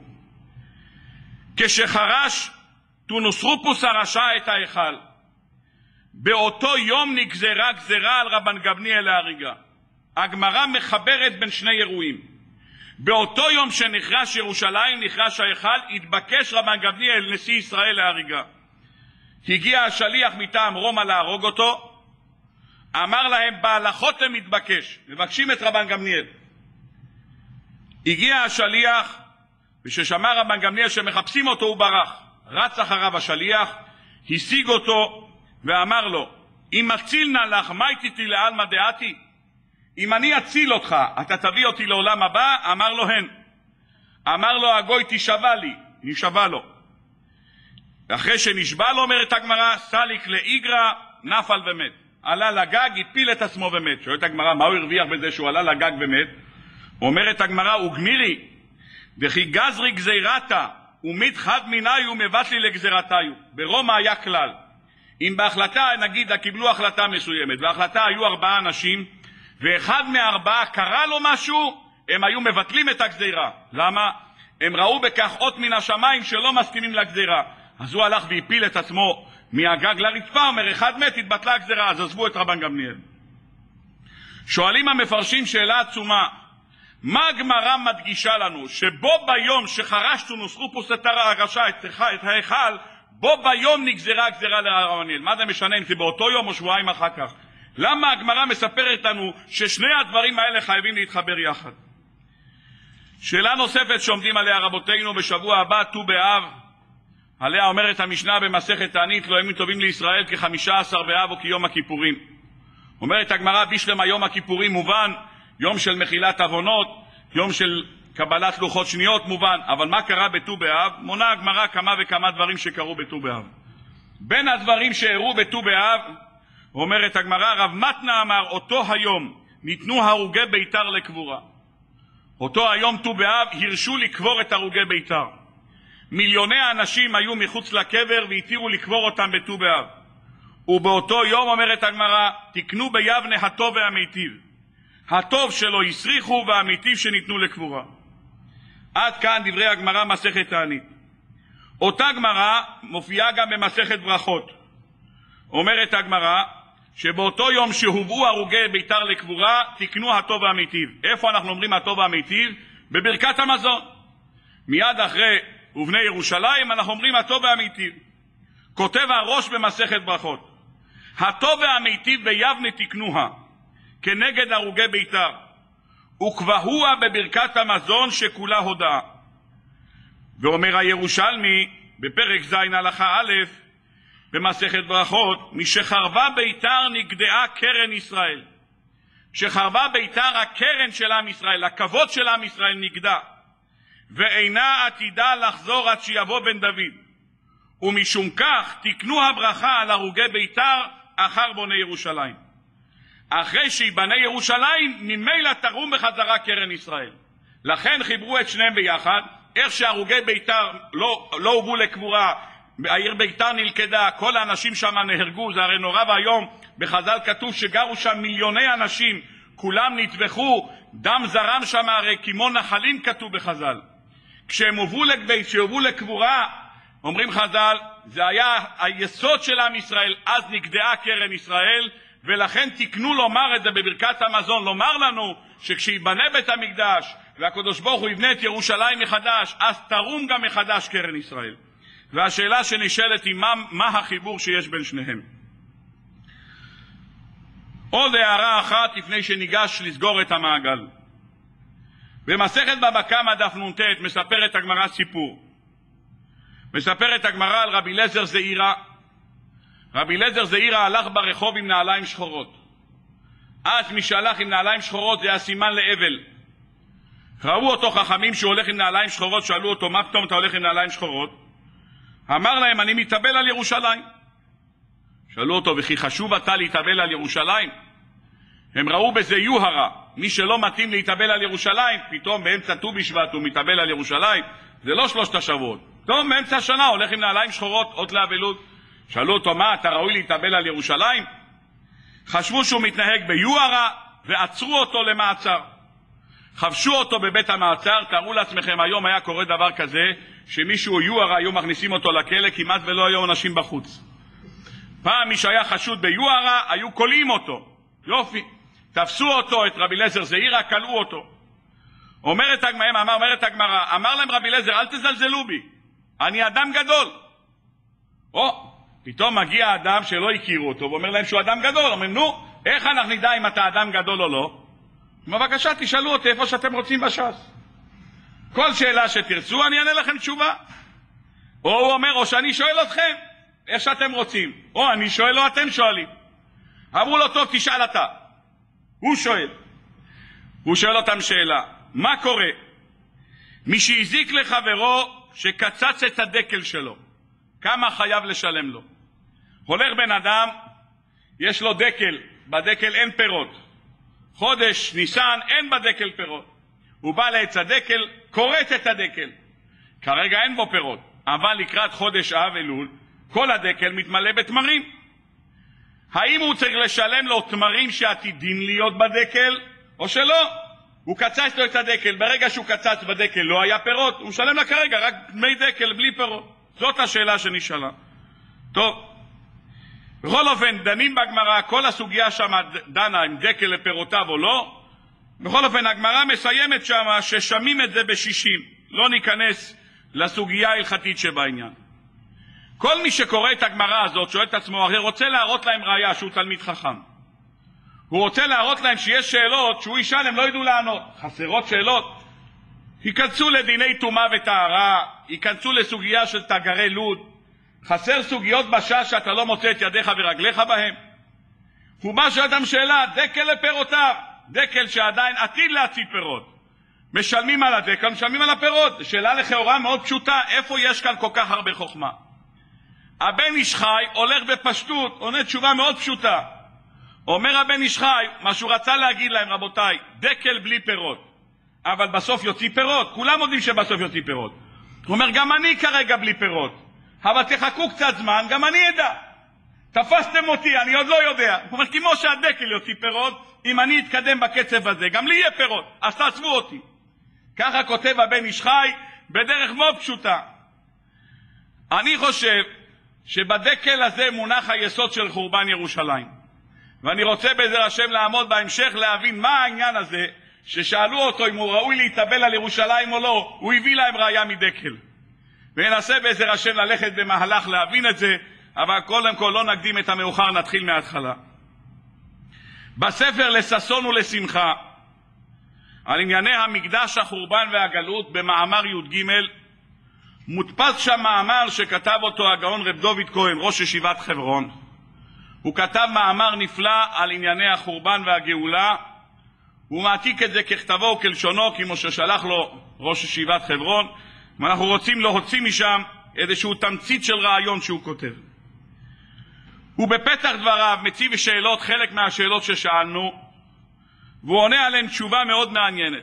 כשחרש תונוסרופוס הרשע את ההיכל, באותו יום נגזרה גזרה על רבן גמליאל להריגה. הגמרא מחברת בין שני אירועים. באותו יום שנחרש ירושלים, נחרש ההיכל, התבקש רבן גמליאל נשיא ישראל להריגה. הגיע השליח מטעם רומא להרוג אותו, אמר להם, בהלכות מתבקש, מבקשים את רבן גמליאל. הגיע השליח, וששמע רבן גמליאל שמחפשים אותו הוא ברח. רץ אחריו השליח, השיג אותו ואמר לו, אם אציל נא לך, מה איתי לעלמא דעתי? אם אני אציל אותך, אתה תביא אותי לעולם הבא? אמר לו, הן. אמר לו, הגוי תשבע לי, נשבע לו. ואחרי שנשבע לו, אומרת הגמרא, סליק לאיגרא, נפל ומת. עלה לגג, הפיל את עצמו ומת. שואלת הגמרא, מה הוא הרוויח בזה שהוא עלה לגג ומת? אומרת הגמרא, וגמירי, וכי גזרי גזירתה, ומית חד מיני ומבטלי לגזירתיו. ברומא היה כלל. אם בהחלטה, נגיד, קיבלו החלטה מסוימת, וההחלטה היו ארבעה אנשים, ואחד מהארבעה קרא לו משהו, הם היו מבטלים את הגזירה. למה? הם ראו בכך אות מן השמיים שלא מסכימים לגזירה. אז הוא הלך והפיל את עצמו מהגג לרצפה, אומר, אחד מת, התבטלה הגזירה, אז עזבו את רבן גמליאל. שואלים המפרשים שאלה עצומה, מה הגמרא מדגישה לנו? שבו ביום שחרשתו נוסחו פוסטר הרשע את ההיכל, בו ביום נגזרה גזירה לרבן גמליאל. מה זה משנה אם זה באותו יום או שבועיים אחר כך? למה הגמרא מספרת לנו ששני הדברים האלה חייבים להתחבר יחד? שאלה נוספת שעומדים עליה רבותינו בשבוע הבא, ט"ו באב, עליה אומרת המשנה במסכת תענית, לא ימים טובים לישראל כחמישה עשר באב או כיום הכיפורים. אומרת הגמרא, בשלמה יום הכיפורים מובן, יום של מחילת עוונות, יום של קבלת לוחות שניות מובן, אבל מה קרה בט"ו באב? מונה הגמרא כמה וכמה דברים שקרו בט"ו באב. בין הדברים שאירעו בט"ו באב, אומרת הגמרא, רב מתנה אמר, אותו היום ניתנו הרוגי ביתר לקבורה. אותו היום ט"ו באב הרשו לקבור את הרוגי ביתר. מיליוני אנשים היו מחוץ לקבר והתירו לקבור אותם בט"ו באב. ובאותו יום, אומרת הגמרא, תקנו ביבנה הטוב והמיטיב. הטוב שלו יסריחו והמיטיב שניתנו לקבורה. עד כאן דברי הגמרא מסכת תענית. אותה גמרא מופיעה גם במסכת ברכות. אומרת הגמרא שבאותו יום שהובאו הרוגי ביתר לקבורה, תקנו הטוב והמיטיב. איפה אנחנו אומרים הטוב והמיטיב? בברכת המזון. מיד אחרי ובני ירושלים אנחנו אומרים הטוב והמיטיב. כותב הראש במסכת ברכות, הטוב והמיטיב ביבנה תקנוה כנגד הרוגי ביתר, וקבעוה בברכת המזון שכולה הודאה. ואומר הירושלמי בפרק ז' הלכה א' במסכת ברכות, משחרבה ביתר נגדעה קרן ישראל. שחרבה ביתר, הקרן של עם ישראל, הכבוד של עם ישראל נגדע, ואינה עתידה לחזור עד שיבוא בן דוד. ומשום כך תקנו הברכה על הרוגי ביתר אחר בוני ירושלים. אחרי שיבנה ירושלים, ממילא תרום בחזרה קרן ישראל. לכן חיברו את שניהם ביחד. איך שהרוגי ביתר לא, לא הובאו לקבורה, העיר ביתר נלכדה, כל האנשים שם נהרגו, זה הרי נורא והיום. בחז"ל כתוב שגרו שם מיליוני אנשים, כולם נטבחו, דם זרם שם, הרי כמו נחלים כתוב בחז"ל. כשהם הובאו לבית, כשהובאו לקבורה, אומרים חז"ל, זה היה היסוד של עם ישראל, אז נגדעה קרן ישראל, ולכן תקנו לומר את זה בברכת המזון, לומר לנו שכשיבנה בית המקדש והקדוש ברוך הוא יבנה את ירושלים מחדש, אז תרום גם מחדש קרן ישראל. והשאלה שנשאלת היא מה, מה החיבור שיש בין שניהם. עוד הערה אחת לפני שניגש לסגור את המעגל. במסכת בבא קמא דף נ"ט מספרת הגמרא סיפור. מספרת הגמרא על רבי אליעזר זעירא. רבי אליעזר זעירא הלך ברחוב עם נעליים שחורות. אז מי שהלך עם נעליים שחורות זה היה סימן לאבל. ראו אותו חכמים שהוא הולך עם נעליים שחורות, שאלו אותו מה פתאום אתה הולך עם נעליים שחורות? אמר להם אני מתאבל על ירושלים. שאלו אותו וכי חשוב אתה להתאבל על ירושלים? הם ראו בזה יוהרה, מי שלא מתאים להתאבל על ירושלים, פתאום באמצע ט"ו בשבט הוא מתאבל על ירושלים, זה לא שלושת השבועות. פתאום באמצע השנה הולך עם נעליים שחורות, אות לאבלות. שאלו אותו מה, אתה ראוי להתאבל על ירושלים? חשבו שהוא מתנהג ביוהרה ועצרו אותו למעצר. חבשו אותו בבית המעצר. תארו לעצמכם, היום היה קורה דבר כזה, שמישהו יוהרה היו מכניסים אותו לכלא, כמעט ולא היו אנשים בחוץ. פעם מי שהיה חשוד ביוהרה היו קולעים אותו. יופי, תפסו אותו, את רבי אליעזר זעירא, קלעו אותו. אומרת הגמרא, אמר, אומרת הגמרא, אמר להם רבי אליעזר, אל תזלזלו בי, אני אדם גדול. או, פתאום מגיע אדם שלא הכירו אותו, ואומר להם שהוא אדם גדול. אומרים, נו, איך אנחנו נדע אם אתה אדם גדול או לא? בבקשה תשאלו אותי איפה שאתם רוצים בש"ס. כל שאלה שתרצו אני אענה לכם תשובה. או הוא אומר, או שאני שואל אתכם, איך שאתם רוצים. או אני שואל או אתם שואלים. אמרו לו, טוב, תשאל אתה. הוא שואל. הוא שואל אותם שאלה. מה קורה? מי שהזיק לחברו שקצץ את הדקל שלו, כמה חייב לשלם לו? הולך בן אדם, יש לו דקל, בדקל אין פירות. חודש ניסן אין בדקל פירות. הוא בא לעץ הדקל, קורט את הדקל. כרגע אין בו פירות, אבל לקראת חודש אב אלול, כל הדקל מתמלא בתמרים. האם הוא צריך לשלם לו תמרים שעתידים להיות בדקל, או שלא? הוא קצץ לו את הדקל, ברגע שהוא קצץ בדקל לא היה פירות, הוא משלם לה כרגע רק דמי דקל בלי פירות. זאת השאלה שנשאלה. טוב, בכל אופן, דנים בגמרא, כל הסוגיה שם דנה עם דקל לפירותיו או לא. בכל אופן, הגמרא מסיימת שם ששמים את זה בשישים. לא ניכנס לסוגיה ההלכתית שבעניין. כל מי שקורא את הגמרא הזאת שואל את עצמו, הרי רוצה להראות להם ראיה שהוא תלמיד חכם. הוא רוצה להראות להם שיש שאלות שהוא ישאל, הם לא ידעו לענות. חסרות שאלות. ייכנסו לדיני טומאה וטהרה, ייכנסו לסוגיה של תגרי לוד. חסר סוגיות בש"ס שאתה לא מוצא את ידיך ורגליך בהם. הוא בא שואל אותם שאלה, דקל לפירותיו, דקל שעדיין עתיד להציל פירות. משלמים על הדקל, משלמים על הפירות. שאלה לכאורה מאוד פשוטה, איפה יש כאן כל כך הרבה חוכמה? הבן איש חי הולך בפשטות, עונה תשובה מאוד פשוטה. אומר הבן איש חי, מה שהוא רצה להגיד להם, רבותיי, דקל בלי פירות, אבל בסוף יוציא פירות. כולם יודעים שבסוף יוציא פירות. הוא אומר, גם אני כרגע בלי פירות, אבל תחכו קצת זמן, גם אני ידע. תפסתם אותי, אני עוד לא יודע. הוא אומר, כמו שהדקל יוציא פירות, אם אני אתקדם בקצב הזה, גם לי יהיה פירות, אז תעצבו אותי. ככה כותב הבן איש חי, בדרך מאוד פשוטה. אני חושב שבדקל הזה מונח היסוד של חורבן ירושלים. ואני רוצה בעזר השם לעמוד בהמשך להבין מה העניין הזה, ששאלו אותו אם הוא ראוי להתאבל על ירושלים או לא, הוא הביא להם ראיה מדקל. וננסה בעזר השם ללכת במהלך להבין את זה, אבל קודם כל לא נקדים את המאוחר, נתחיל מההתחלה. בספר לששון ולשמחה, על ענייני המקדש, החורבן והגלות, במאמר י"ג, מודפס שם מאמר שכתב אותו הגאון רב דוד כהן, ראש ישיבת חברון. הוא כתב מאמר נפלא על ענייני החורבן והגאולה, הוא מעתיק את זה ככתבו וכלשונו, כמו ששלח לו ראש ישיבת חברון, ואנחנו רוצים להוציא משם איזשהו תמצית של רעיון שהוא כותב. הוא בפתח דבריו מציב שאלות, חלק מהשאלות ששאלנו, והוא עונה עליהן תשובה מאוד מעניינת.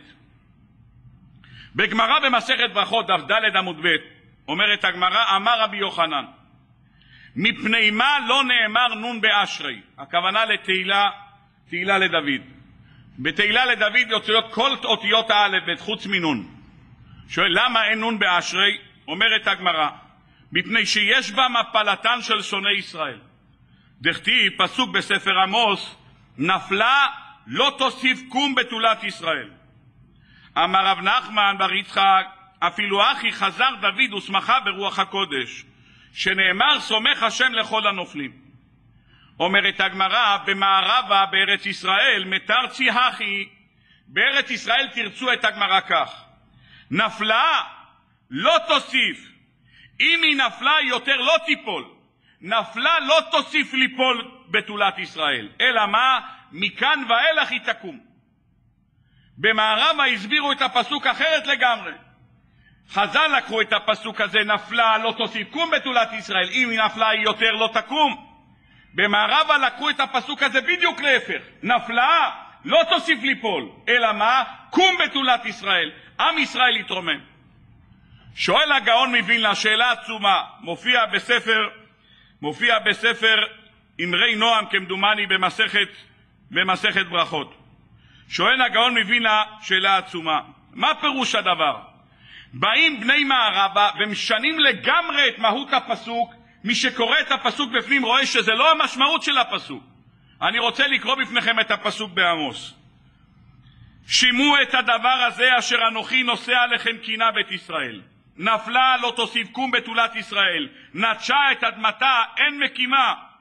בגמרא במסכת ברכות דף ד' עמוד ב' אומרת הגמרא, אמר רבי יוחנן, מפני מה לא נאמר נון באשרי? הכוונה לתהילה, תהילה לדוד. בתהילה לדוד יוצאות כל אותיות האלף בית חוץ מנון. שואל למה אין נון באשרי? אומרת הגמרא, מפני שיש בה מפלתן של שונאי ישראל. דכתיב פסוק בספר עמוס, נפלה לא תוסיף קום בתולת ישראל. אמר רב נחמן בר יצחק, אפילו אחי חזר דוד ושמחה ברוח הקודש, שנאמר סומך השם לכל הנופלים. אומרת הגמרא, במערבה בארץ ישראל מתרצי אחי, בארץ ישראל תרצו את הגמרא כך, נפלה לא תוסיף, אם היא נפלה יותר לא תיפול, נפלה לא תוסיף ליפול בתולת ישראל, אלא מה? מכאן ואילך היא תקום. במערבה הסבירו את הפסוק אחרת לגמרי. חז"ל לקחו את הפסוק הזה, נפלה לא תוסיף קום בתולת ישראל, אם היא נפלה היא יותר לא תקום. במערבה לקחו את הפסוק הזה בדיוק להפך, נפלה לא תוסיף ליפול, אלא מה? קום בתולת ישראל, עם ישראל יתרומם. שואל הגאון מווילנה שאלה עצומה, מופיע בספר מופיע בספר אמרי נועם כמדומני במסכת במסכת ברכות. שואל הגאון מווילנה שאלה עצומה, מה פירוש הדבר? באים בני מערבה ומשנים לגמרי את מהות הפסוק. מי שקורא את הפסוק בפנים רואה שזה לא המשמעות של הפסוק. אני רוצה לקרוא בפניכם את הפסוק בעמוס. שימו את הדבר הזה אשר אנוכי נושא עליכם קינה בית ישראל. נפלה לא תוסיף קום בתולת ישראל, נטשה את אדמתה אין מקימה,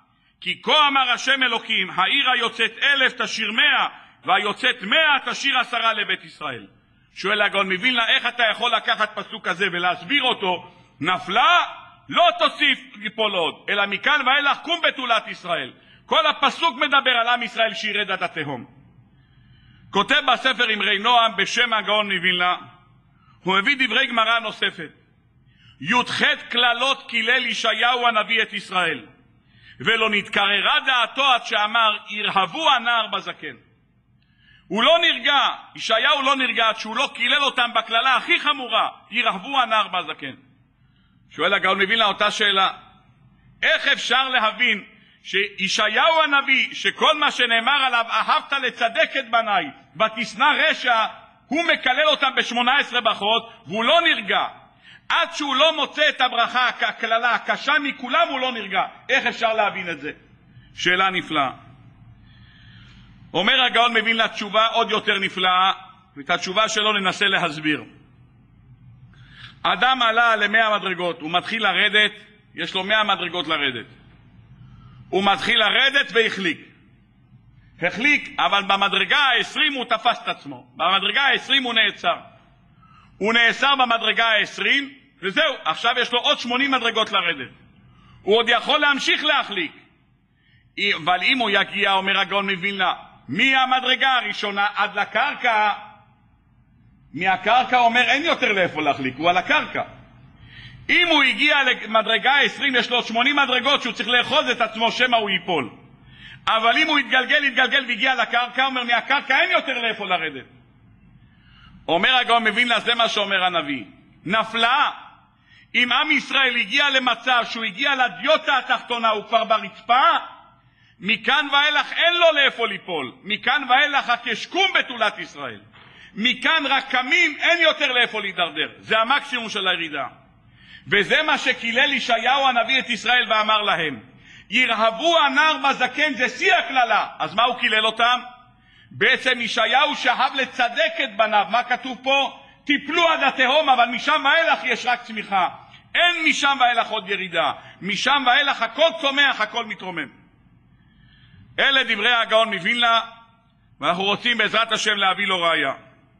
כי כה אמר השם אלוקים, העיר היוצאת אלף תשיר מאה, והיוצאת מאה תשיר עשרה לבית ישראל. שואל הגאון מווילנה, איך אתה יכול לקחת פסוק כזה ולהסביר אותו? נפלה, לא תוסיף ליפול עוד, אלא מכאן ואילך קום בתולת ישראל. כל הפסוק מדבר על עם ישראל שירד עד התהום. כותב בספר אמרי נועם בשם הגאון מווילנה, הוא הביא דברי גמרא נוספת. י"ח כללות קילל ישעיהו הנביא את ישראל, ולא נתקררה דעתו עד שאמר ירהבו הנער בזקן. הוא לא נרגע, ישעיהו לא נרגע עד שהוא לא קילל אותם בקללה הכי חמורה, ירהבו הנער בזקן. שואל הגאון מווילנה אותה שאלה, איך אפשר להבין שישעיהו הנביא, שכל מה שנאמר עליו אהבת לצדק את בניי ותשנא רשע, הוא מקלל אותם ב-שמונה עשרה ברכות והוא לא נרגע עד שהוא לא מוצא את הברכה, הכללה הקשה מכולם, הוא לא נרגע. איך אפשר להבין את זה? שאלה נפלאה. אומר הגאון מווילנה תשובה עוד יותר נפלאה, ואת התשובה שלו ננסה להסביר. אדם עלה למאה מדרגות, הוא מתחיל לרדת, יש לו מאה מדרגות לרדת. הוא מתחיל לרדת והחליק. החליק, אבל במדרגה ה-עשרים הוא תפס את עצמו. במדרגה ה-עשרים הוא נעצר. הוא נעצר במדרגה ה-עשרים, וזהו, עכשיו יש לו עוד שמונים מדרגות לרדת. הוא עוד יכול להמשיך להחליק. אבל אם הוא יגיע, אומר הגאון מווילנה, מהמדרגה הראשונה עד לקרקע, מהקרקע אומר אין יותר לאיפה להחליק, הוא על הקרקע. אם הוא הגיע למדרגה ה-עשרים, יש לו שמונים מדרגות שהוא צריך לאחוז את עצמו שמא הוא ייפול. אבל אם הוא יתגלגל, יתגלגל והגיע לקרקע, אומר מהקרקע אין יותר לאיפה לרדת. אומר הגאון מווילנה, זה מה שאומר הנביא. נפלה, אם עם ישראל הגיע למצב שהוא הגיע לדיוטה התחתונה, הוא כבר ברצפה, מכאן ואילך אין לו לאיפה ליפול. מכאן ואילך הקשקום בתולת ישראל. מכאן רק קמים, אין יותר לאיפה להידרדר. זה המקסימום של הירידה. וזה מה שקילל ישעיהו הנביא את ישראל ואמר להם, ירהבו הנער בזקן, זה שיא הכללה. אז מה הוא קילל אותם? בעצם ישעיהו שאהב לצדק את בניו. מה כתוב פה? טיפלו עד התהום, אבל משם ואילך יש רק צמיחה. אין משם ואילך עוד ירידה. משם ואילך הכל צומח, הכל מתרומם. אלה דברי הגאון מווילנה, ואנחנו רוצים בעזרת השם להביא לו ראיה.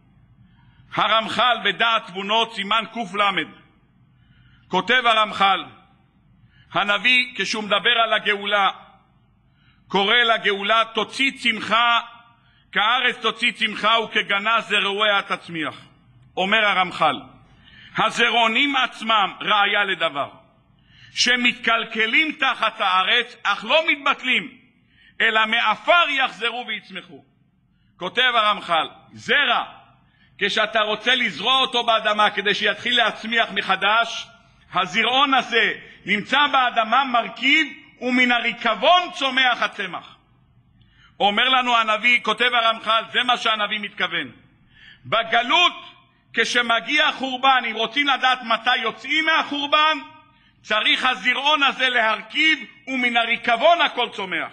הרמח"ל בדעת תבונות סימן קוף למד, כותב הרמח"ל, הנביא כשהוא מדבר על הגאולה קורא לגאולה תוציא צמחה כארץ תוציא צמחה וכגנה זרועיה תצמיח. אומר הרמח"ל, הזרעונים עצמם ראיה לדבר שמתקלקלים תחת הארץ אך לא מתבטלים, אלא מאפר יחזרו ויצמחו. כותב הרמח"ל, זרע כשאתה רוצה לזרוע אותו באדמה כדי שיתחיל להצמיח מחדש, הזרעון הזה נמצא באדמה מרכיב ומן הריקבון צומח הצמח. אומר לנו הנביא, כותב הרמח"ל, זה מה שהנביא מתכוון. בגלות כשמגיע חורבן, אם רוצים לדעת מתי יוצאים מהחורבן, צריך הזרעון הזה להרכיב ומן הריקבון הכל צומח.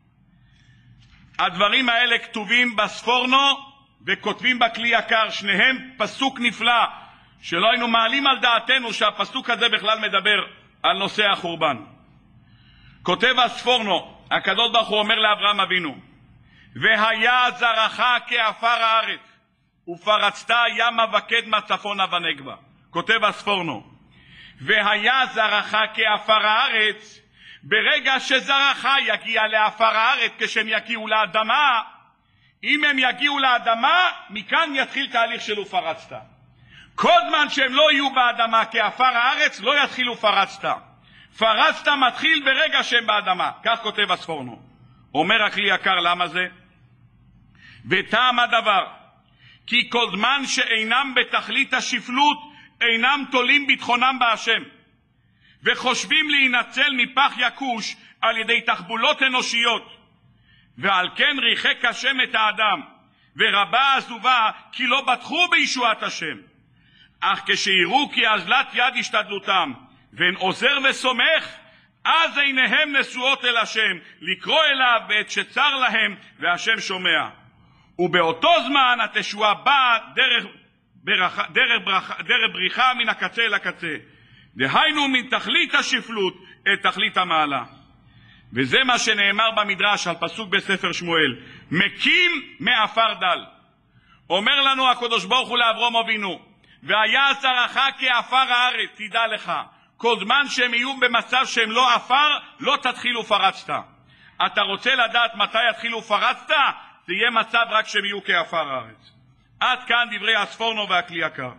הדברים האלה כתובים בספורנו וכותבים בכלי יקר, שניהם פסוק נפלא, שלא היינו מעלים על דעתנו שהפסוק הזה בכלל מדבר על נושא החורבן. כותב הספורנו, הקדוש ברוך הוא אומר לאברהם אבינו, והיה זרעך כעפר הארץ, ופרצת ימה וקדמה צפונה ונגבה. כותב הספורנו, והיה זרעך כעפר הארץ, ברגע שזרעך יגיע לעפר הארץ, כשהם יגיעו לאדמה, אם הם יגיעו לאדמה, מכאן יתחיל תהליך של ופרצת. קודמן שהם לא יהיו באדמה כעפר הארץ, לא יתחילו פרצת. פרצת מתחיל ברגע שהם באדמה. כך כותב הספורנו. אומר הכלי יקר, למה זה? וטעם הדבר, כי כל זמן שאינם בתכלית השפלות, אינם תולים ביטחונם בהשם, וחושבים להינצל מפח יקוש על ידי תחבולות אנושיות, ועל כן ריחק השם את האדם, ורבה עזובה כי לא בטחו בישועת השם. אך כשיראו כי אזלת יד השתדלותם, ואין עוזר וסומך, אז עיניהם נשואות אל השם, לקרוא אליו בעת שצר להם, והשם שומע. ובאותו זמן התשועה באה דרך, דרך, דרך, דרך, דרך בריחה מן הקצה אל הקצה. דהיינו מן תכלית השפלות אל תכלית המעלה. וזה מה שנאמר במדרש על פסוק בספר שמואל, מקים מעפר דל. אומר לנו הקדוש ברוך הוא לאברהם אבינו, והיה זרעך כעפר הארץ, תדע לך, כל זמן שהם יהיו במצב שהם לא עפר, לא תתחיל ופרצת. אתה רוצה לדעת מתי יתחיל ופרצת? זה יהיה מצב רק שהם יהיו כעפר הארץ. עד כאן דברי הספורנו והכלי יקר.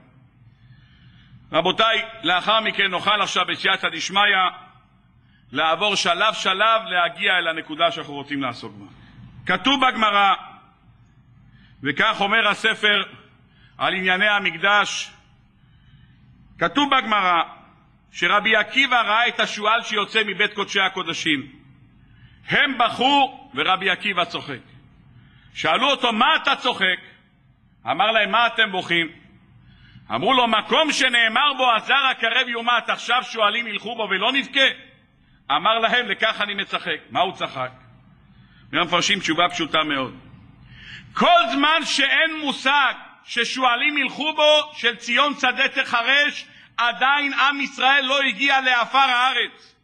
רבותיי, לאחר מכן נוכל עכשיו בסייעתא דשמיא לעבור שלב שלב להגיע אל הנקודה שאנחנו רוצים לעסוק בה. כתוב בגמרא, וכך אומר הספר על ענייני המקדש, כתוב בגמרא שרבי עקיבא ראה את השועל שיוצא מבית קודשי הקודשים. הם בכו ורבי עקיבא צוחק. שאלו אותו, מה אתה צוחק? אמר להם, מה אתם בוכים? אמרו לו, מקום שנאמר בו הזר הקרב יומת, עכשיו שועלים ילכו בו ולא נבכה? אמר להם, לכך אני מצחק. מה הוא צחק? הם מפרשים תשובה פשוטה מאוד. כל זמן שאין מושג ששועלים ילכו בו, של ציון שדה תחרש, עדיין עם ישראל לא הגיע לעפר הארץ.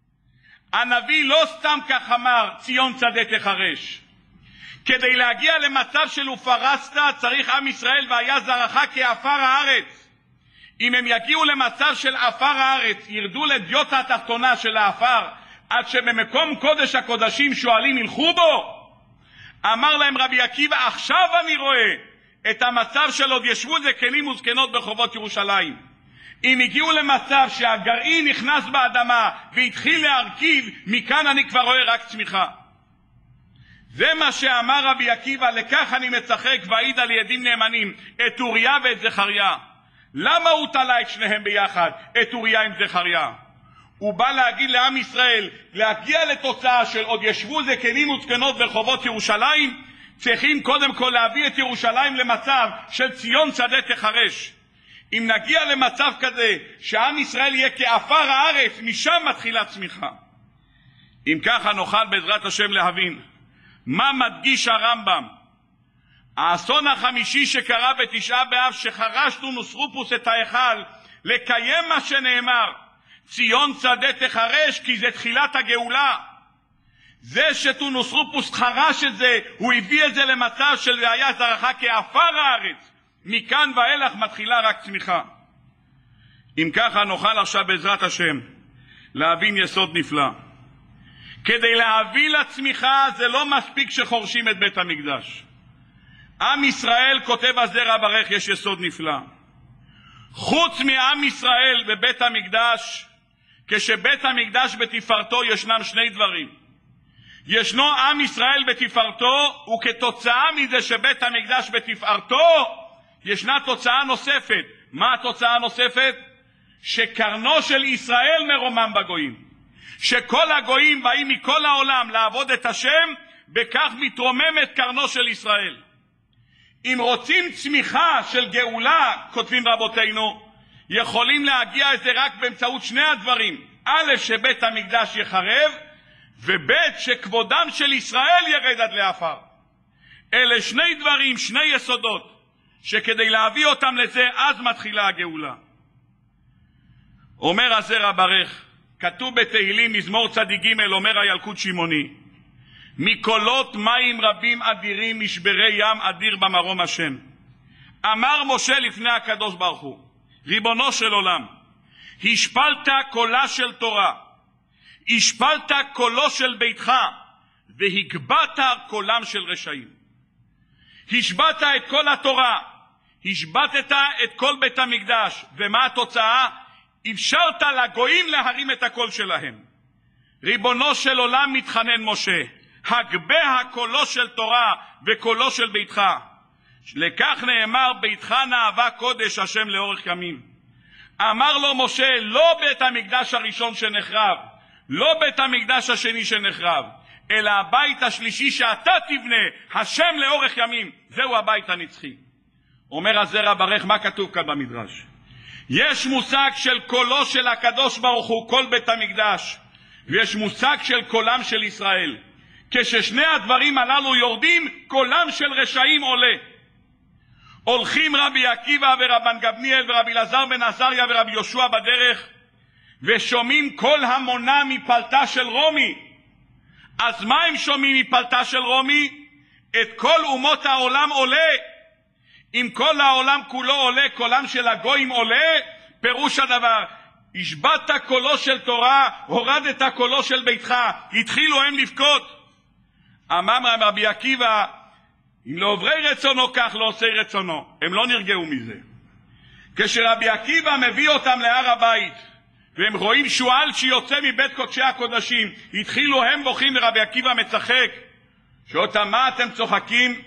הנביא לא סתם כך אמר, ציון שדה תחרש. כדי להגיע למצב של ופרצת, צריך עם ישראל והיה זרעך כעפר הארץ. אם הם יגיעו למצב של עפר הארץ, ירדו לדיוטה התחתונה של העפר, עד שבמקום קודש הקודשים שועלים ילכו בו, אמר להם רבי עקיבא, עכשיו אני רואה את המצב של עוד ישבו זקנים וזקנות ברחובות ירושלים. אם הגיעו למצב שהגרעין נכנס באדמה והתחיל להרכיב, מכאן אני כבר רואה רק צמיחה. זה מה שאמר רבי עקיבא, לכך אני מצחק ועיד על ידים נאמנים, את אוריה ואת זכריה. למה הוא תלה את שניהם ביחד, את אוריה עם זכריה? הוא בא להגיד לעם ישראל, להגיע לתוצאה של עוד ישבו זקנים וזקנות ברחובות ירושלים, צריכים קודם כל להביא את ירושלים למצב של ציון שדה תחרש. אם נגיע למצב כזה שעם ישראל יהיה כעפר הארץ, משם מתחילה צמיחה. אם ככה נוכל בעזרת השם להבין מה מדגיש הרמב"ם. האסון החמישי שקרה בתשעה באב, שחרשנו נוסרופוס את ההיכל, לקיים מה שנאמר, ציון שדה תחרש, כי זה תחילת הגאולה. זה שטונוסרופוס חרש את זה, הוא הביא את זה למצב של והיה זרעך כעפר הארץ. מכאן ואילך מתחילה רק צמיחה. אם ככה נוכל עכשיו בעזרת השם להבין יסוד נפלא. כדי להביא לצמיחה זה לא מספיק שחורשים את בית המקדש. עם ישראל, כותב הזרע ברך, יש יסוד נפלא. חוץ מעם ישראל בבית המקדש, כשבית המקדש בתפארתו ישנם שני דברים. ישנו עם ישראל בתפארתו, וכתוצאה מזה שבית המקדש בתפארתו, ישנה תוצאה נוספת. מה התוצאה הנוספת? שקרנו של ישראל מרומם בגויים. שכל הגויים באים מכל העולם לעבוד את השם, בכך מתרוממת קרנו של ישראל. אם רוצים צמיחה של גאולה, כותבים רבותינו, יכולים להגיע לזה רק באמצעות שני הדברים. א', שבית המקדש יחרב, וב', שכבודם של ישראל ירד עד לעפר. אלה שני דברים, שני יסודות, שכדי להביא אותם לזה, אז מתחילה הגאולה. אומר הזרע ברך, כתוב בתהילים מזמור צדיק ג', אומר הילקוט שמעוני, מקולות מים רבים אדירים משברי ים אדיר במרום השם. אמר משה לפני הקדוש ברוך הוא, ריבונו של עולם, השפלת קולה של תורה, השפלת קולו של ביתך, והגבעת קולם של רשעים. השבעת את כל התורה, השבתת את כל בית המקדש, ומה התוצאה? אפשרת לגויים להרים את הקול שלהם. ריבונו של עולם, מתחנן משה, הגבה הקולו של תורה וקולו של ביתך. לכך נאמר, ביתך נאווה קודש השם לאורך ימים. אמר לו משה, לא בית המקדש הראשון שנחרב, לא בית המקדש השני שנחרב, אלא הבית השלישי שאתה תבנה, השם לאורך ימים, זהו הבית הנצחי. אומר הזרע ברך, מה כתוב כאן במדרש? יש מושג של קולו של הקדוש ברוך הוא, כל בית המקדש, ויש מושג של קולם של ישראל. כששני הדברים הללו יורדים, קולם של רשעים עולה. הולכים רבי עקיבא ורבן גמליאל ורבי אלעזר בן עזריה ורבי יהושע בדרך, ושומעים קול המונה מפלטה של רומי. אז מה הם שומעים מפלטה של רומי? את כל אומות העולם עולה. אם כל העולם כולו עולה, קולם של הגויים עולה, פירוש הדבר, השבעת קולו של תורה, הורדת קולו של ביתך, התחילו הם לבכות. אמר רבי עקיבא, אם לא עוברי רצונו כך לא עושה רצונו. הם לא נרגעו מזה. כשרבי עקיבא מביא אותם להר הבית, והם רואים שועל שיוצא מבית קודשי הקודשים, התחילו הם בוכים ורבי עקיבא מצחק. שואל אותם, מה אתם צוחקים?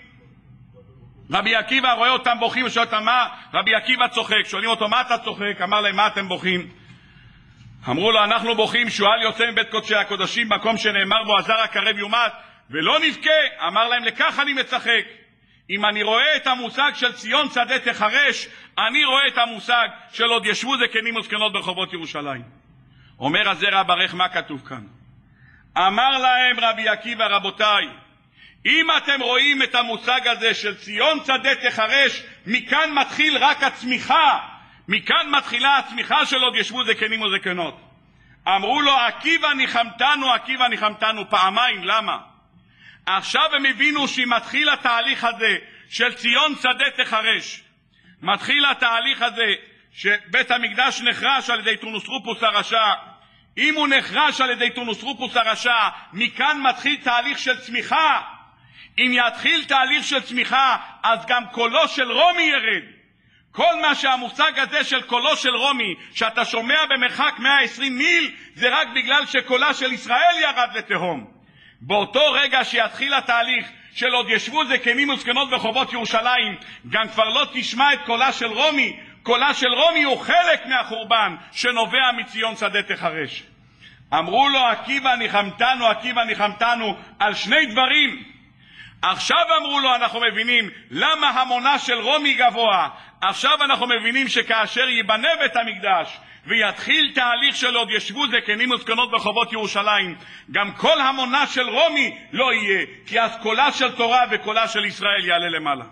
רבי עקיבא רואה אותם בוכים ושואל אותם, מה? רבי עקיבא צוחק. שואלים אותו, מה אתה צוחק? אמר להם, מה אתם בוכים? אמרו לו, אנחנו בוכים, שועל יוצא מבית קודשי הקודשים, מקום שנאמר בו, הזר הקרב יומת, ולא נבכה. אמר להם, לכך אני מצחק. אם אני רואה את המושג של ציון שדה תחרש, אני רואה את המושג של עוד ישבו זקנים וזקנות ברחובות ירושלים. אומר הזרע ברך, מה כתוב כאן? אמר להם רבי עקיבא, רבותיי, אם אתם רואים את המושג הזה של ציון שדה תחרש, מכאן מתחיל רק הצמיחה, מכאן מתחילה הצמיחה של עוד ישבו זקנים וזקנות. אמרו לו, עקיבא ניחמתנו, עקיבא ניחמתנו, פעמיים. למה? עכשיו הם הבינו שמתחיל התהליך הזה של ציון שדה תחרש. מתחיל התהליך הזה שבית המקדש נחרש על ידי טורנוסרופוס הרשע. אם הוא נחרש על ידי טורנוסרופוס הרשע, מכאן מתחיל תהליך של צמיחה. אם יתחיל תהליך של צמיחה, אז גם קולו של רומי ירד. כל מה שהמושג הזה של קולו של רומי, שאתה שומע במרחק מאה ועשרים מיל, זה רק בגלל שקולה של ישראל ירד לתהום. באותו רגע שיתחיל התהליך של עוד ישבו זקנים וזקנות ברחובות ירושלים, גם כבר לא תשמע את קולה של רומי. קולה של רומי הוא חלק מהחורבן שנובע מציון שדה תחרש. אמרו לו, עקיבא ניחמתנו, עקיבא ניחמתנו, על שני דברים. עכשיו אמרו לו, אנחנו מבינים למה המונה של רומי גבוה. עכשיו אנחנו מבינים שכאשר ייבנה בית המקדש ויתחיל תהליך של עוד ישבו זקנים וזקנות ברחובות ירושלים, גם כל המונה של רומי לא יהיה, כי אז קולה של תורה וקולה של ישראל יעלה למעלה.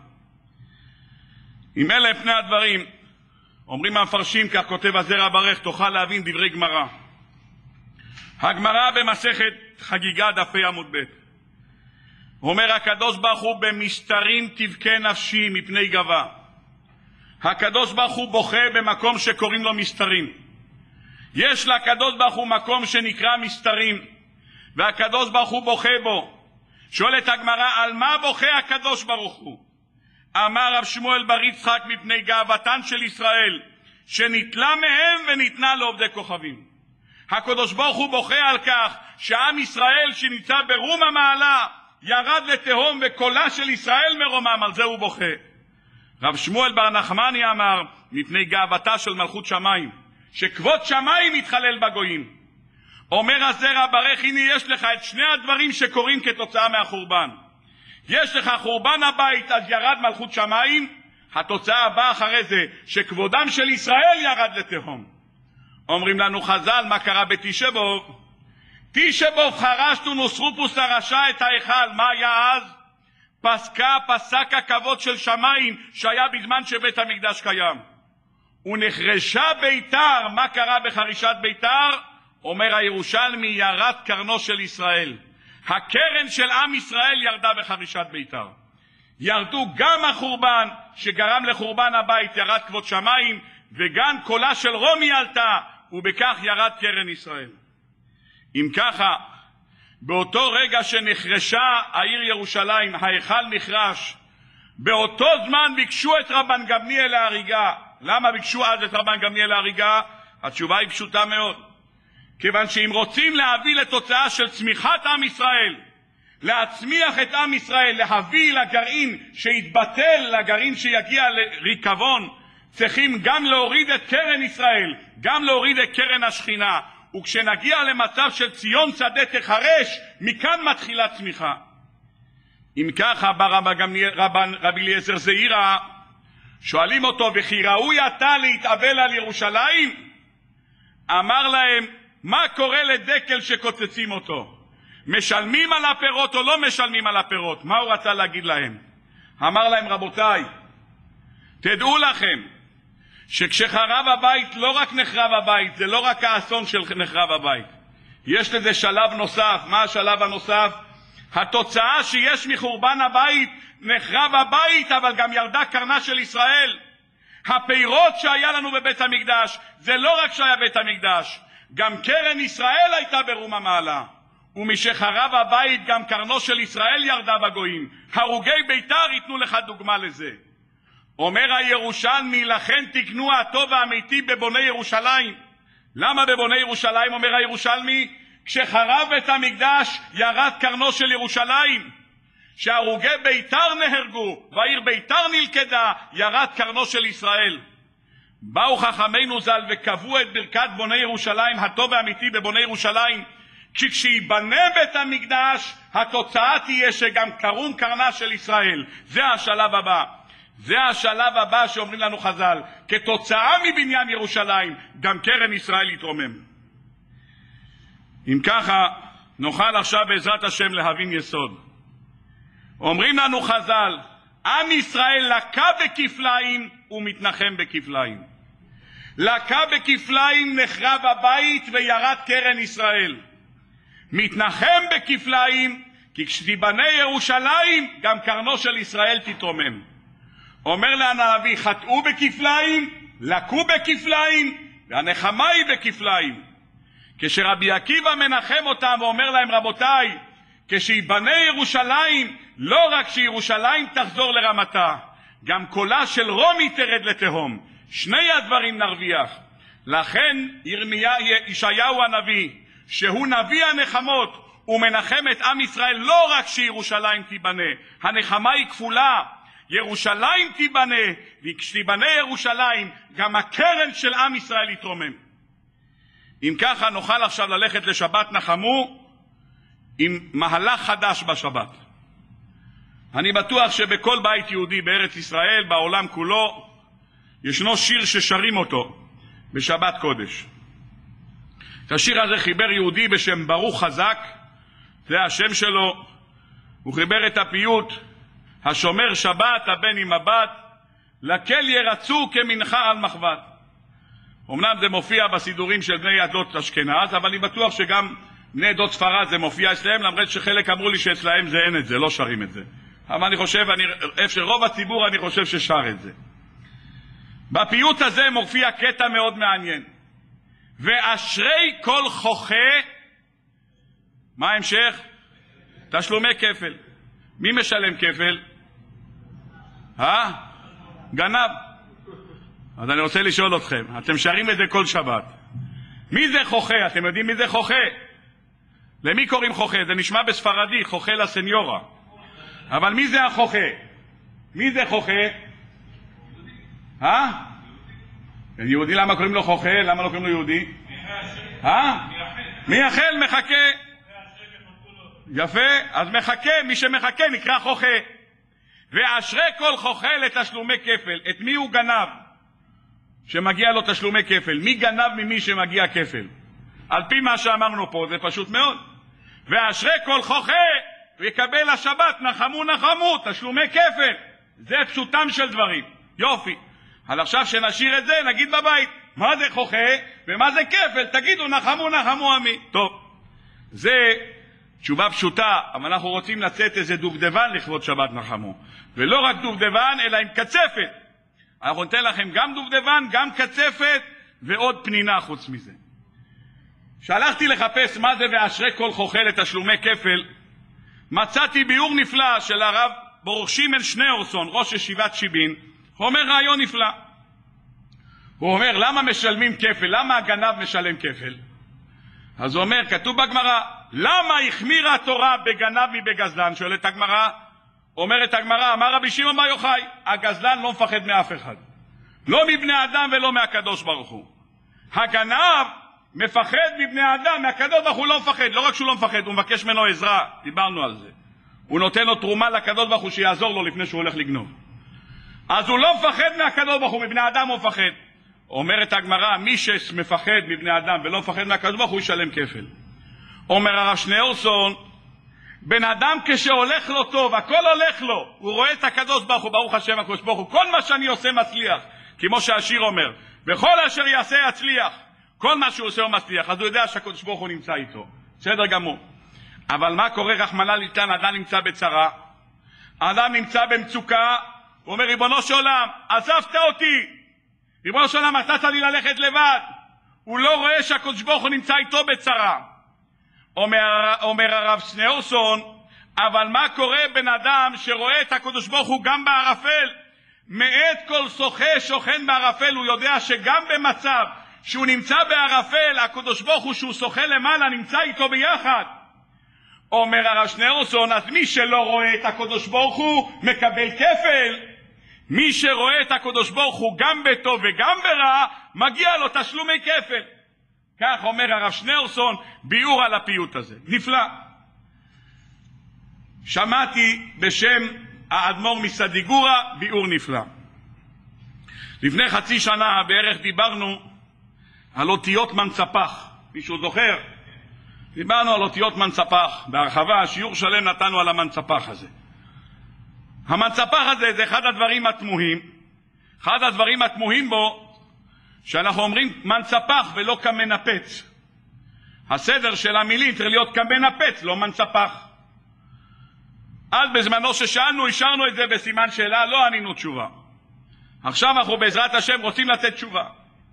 עם אלה פני הדברים, אומרים המפרשים, כך כותב הזרע ברך, תוכל להבין דברי גמרא. הגמרא במסכת חגיגה דפי עמוד ב' אומר הקדוש ברוך הוא, במסתרים תבכה נפשי מפני גבה. הקדוש ברוך הוא בוכה במקום שקוראים לו מסתרים. יש לקדוש ברוך הוא מקום שנקרא מסתרים, והקדוש ברוך הוא בוכה בו. שואלת הגמרא, על מה בוכה הקדוש ברוך הוא? אמר רב שמואל בר יצחק, מפני גאוותן של ישראל, שניטלה מהם וניתנה לעובדי כוכבים. הקדוש ברוך הוא בוכה על כך שעם ישראל שנמצא ברום המעלה ירד לתהום, וקולה של ישראל מרומם, על זה הוא בוכה. רב שמואל בר נחמני אמר, מפני גאוותה של מלכות שמיים, שכבוד שמיים מתחלל בגויים. אומר הזרע ברך, הנה יש לך את שני הדברים שקורים כתוצאה מהחורבן. יש לך חורבן הבית, אז ירד מלכות שמיים. התוצאה הבאה אחרי זה, שכבודם של ישראל ירד לתהום. אומרים לנו חז"ל, מה קרה בתשעה באב? תשעה באב חרש טורנוסרופוס הרשע את ההיכל. מה היה אז? פסקה, פסק הכבוד של שמיים שהיה בזמן שבית המקדש קיים. ונחרשה ביתר. מה קרה בחרישת ביתר? אומר הירושלמי, ירד קרנו של ישראל. הקרן של עם ישראל ירדה בחרישת ביתר. ירדו גם החורבן שגרם לחורבן הבית, ירד כבוד שמיים, וגם קולה של רומי עלתה, ובכך ירד קרן ישראל. אם ככה, באותו רגע שנחרשה העיר ירושלים, ההיכל נחרש, באותו זמן ביקשו את רבן גמליאל להריגה. למה ביקשו אז את רבן גמליאל להריגה? התשובה היא פשוטה מאוד. כיוון שאם רוצים להביא לתוצאה של צמיחת עם ישראל, להצמיח את עם ישראל, להביא לגרעין שיתבטל, לגרעין שיגיע לריקבון, צריכים גם להוריד את קרן ישראל, גם להוריד את קרן השכינה. וכשנגיע למצב של ציון שדה תחרש, מכאן מתחילה צמיחה. אם ככה בא רבן רבי אליעזר זעירא, שואלים אותו, וכי ראוי אתה להתאבל על ירושלים? אמר להם, מה קורה לדקל שקוצצים אותו? משלמים על הפירות או לא משלמים על הפירות? מה הוא רצה להגיד להם? אמר להם, רבותיי, תדעו לכם שכשחרב הבית, לא רק נחרב הבית, זה לא רק האסון של נחרב הבית. יש לזה שלב נוסף. מה השלב הנוסף? התוצאה שיש מחורבן הבית, נחרב הבית, אבל גם ירדה קרנה של ישראל. הפירות שהיה לנו בבית המקדש, זה לא רק שהיה בית המקדש, גם קרן ישראל הייתה ברום המעלה. ומשחרב הבית גם קרנו של ישראל ירדה בגויים. הרוגי ביתר ייתנו לך דוגמה לזה. אומר הירושלמי, לכן תקנו הטוב האמיתי בבוני ירושלים. למה בבוני ירושלים? אומר הירושלמי, כשחרב בית המקדש ירד קרנו של ירושלים. שהרוגי ביתר נהרגו והעיר ביתר נלכדה, ירד קרנו של ישראל. באו חכמינו ז"ל וקבעו את ברכת בוני ירושלים, הטוב האמיתי בבוני ירושלים, כי כשיבנה בית המקדש התוצאה תהיה שגם קרום קרנה של ישראל. זה השלב הבא. זה השלב הבא שאומרים לנו חז"ל, כתוצאה מבניין ירושלים גם קרן ישראל יתרומם. אם ככה נוכל עכשיו בעזרת השם להבין יסוד. אומרים לנו חז"ל, עם ישראל לקה בכפליים ומתנחם בכפליים. לקה בכפליים, נחרב הבית וירד קרן ישראל. מתנחם בכפליים, כי כשתיבנה ירושלים גם קרנו של ישראל תתרומם. אומר לנו הנביא, חטאו בכפליים, לקו בכפליים, והנחמה היא בכפליים. כשרבי עקיבא מנחם אותם ואומר להם, רבותיי, כשיבנה ירושלים, לא רק שירושלים תחזור לרמתה, גם קולה של רומי תרד לתהום. שני הדברים נרוויח. לכן ירמיה, ישעיהו הנביא, שהוא נביא הנחמות, הוא מנחם את עם ישראל לא רק שירושלים תיבנה, הנחמה היא כפולה. ירושלים תיבנה, וכשתיבנה ירושלים גם הקרן של עם ישראל יתרומם. אם ככה נוכל עכשיו ללכת לשבת נחמו עם מהלך חדש בשבת. אני בטוח שבכל בית יהודי בארץ ישראל, בעולם כולו, ישנו שיר ששרים אותו בשבת קודש. את השיר הזה חיבר יהודי בשם ברוך חזק, זה השם שלו. הוא חיבר את הפיוט, השומר שבת הבן עם הבת, לקל ירצו כמנחה על מחבת. אמנם זה מופיע בסידורים של בני עדות אשכנז, אבל אני בטוח שגם בני עדות ספרד זה מופיע אצלהם, למרות שחלק אמרו לי שאצלהם זה אין את זה, לא שרים את זה. אבל אני חושב, אני, איפה שרוב הציבור אני חושב ששר את זה. בפיוט הזה מופיע קטע מאוד מעניין. ואשרי כל חוכה, מה ההמשך? תשלומי כפל. מי משלם כפל? אה? גנב. אז אני רוצה לשאול אתכם, אתם שרים את זה כל שבת. מי זה חוכה? אתם יודעים מי זה חוכה? למי קוראים חוכה? זה נשמע בספרדי, חוכה לסניורה. אבל מי זה החוכה? מי זה חוכה? אה? יהודי, למה קוראים לו חוכה? למה לא קוראים לו יהודי? אה? מייחל, מחכה. יפה, אז מחכה, מי שמחכה נקרא חוכה. ואשרי כל חוכה לתשלומי כפל. את מי הוא גנב שמגיע לו תשלומי כפל? מי גנב ממי שמגיע כפל? על פי מה שאמרנו פה זה פשוט מאוד. ואשרי כל חוכה ויקבל השבת נחמו נחמו תשלומי כפל. זה פשוטם של דברים. יופי. אז עכשיו שנשאיר את זה נגיד בבית מה זה חוכה ומה זה כפל, תגידו נחמו נחמו עמי. טוב, זה תשובה פשוטה, אבל אנחנו רוצים לצאת איזה דובדבן לכבוד שבת נחמו, ולא רק דובדבן אלא עם קצפת. אנחנו ניתן לכם גם דובדבן, גם קצפת ועוד פנינה חוץ מזה. שהלכתי לחפש מה זה ואשרי כל חוכה לתשלומי כפל, מצאתי ביאור נפלא של הרב ברוך שמעון שניאורסון, ראש ישיבת שיבין. הוא אומר רעיון נפלא. הוא אומר למה משלמים כפל, למה הגנב משלם כפל? אז הוא אומר, כתוב בגמרא, למה החמירה התורה בגנב מבגזלן? שואלת הגמרא. אומרת הגמרא, אמר רבי שמעון בר יוחאי, הגזלן לא מפחד מאף אחד, לא מבני אדם ולא מהקדוש ברוך הוא. הגנב מפחד מבני אדם, מהקדוש ברוך הוא לא מפחד. לא רק שהוא לא מפחד, הוא מבקש ממנו עזרה, דיברנו על זה. הוא נותן לו תרומה לקדוש ברוך הוא שיעזור לו לפני שהוא הולך לגנוב. אז הוא לא מפחד מהקדוש ברוך הוא, מבני אדם הוא מפחד. אומרת הגמרא, מי שמפחד מבני אדם ולא מפחד מהקדוש ברוך הוא ישלם כפל. אומר הרב שניאורסון, בן אדם כשהולך לו טוב, הכל הולך לו, הוא רואה את הקדוש ברוך הוא, ברוך השם הקדוש ברוך הוא, כל מה שאני עושה מצליח, כמו שהשיר אומר, בכל אשר יעשה יצליח. כל מה שהוא עושה הוא מצליח, אז הוא יודע שהקדוש ברוך הוא נמצא איתו. בסדר גמור. אבל מה קורה, רחמנא ליצלן, אדם נמצא בצרה, אדם נמצא במצוקה, הוא אומר, ריבונו של עולם, עזבת אותי, ריבונו של עולם, נתת לי ללכת לבד. הוא לא רואה שהקדוש ברוך הוא נמצא איתו בצרה. אומר, אומר הרב שניאורסון, אבל מה קורה בן אדם שרואה את הקדוש ברוך הוא גם בערפל? מעת כל שוחה שוכן בערפל, הוא יודע שגם במצב שהוא נמצא בערפל, הקדוש ברוך הוא שהוא שוחה למעלה נמצא איתו ביחד. אומר הרב שניאורסון, אז מי שלא רואה את הקדוש ברוך הוא מקבל כפל. מי שרואה את הקדוש ברוך הוא גם בטוב וגם ברע, מגיע לו תשלומי כפל. כך אומר הרב שניאורסון, ביאור על הפיוט הזה. נפלא. שמעתי בשם האדמו"ר מסדיגורה ביאור נפלא. לפני חצי שנה בערך דיברנו על אותיות מנצפח. מישהו זוכר? דיברנו על אותיות מנצפח בהרחבה, שיעור שלם נתנו על המנצפח הזה. המנצפח הזה זה אחד הדברים התמוהים. אחד הדברים התמוהים בו שאנחנו אומרים מנצפח ולא כמנפץ. הסדר של המילים צריך להיות כמנפץ, לא מנצפח. אז בזמנו ששאלנו, השארנו את זה בסימן שאלה, לא ענינו תשובה. עכשיו אנחנו בעזרת השם רוצים לתת תשובה.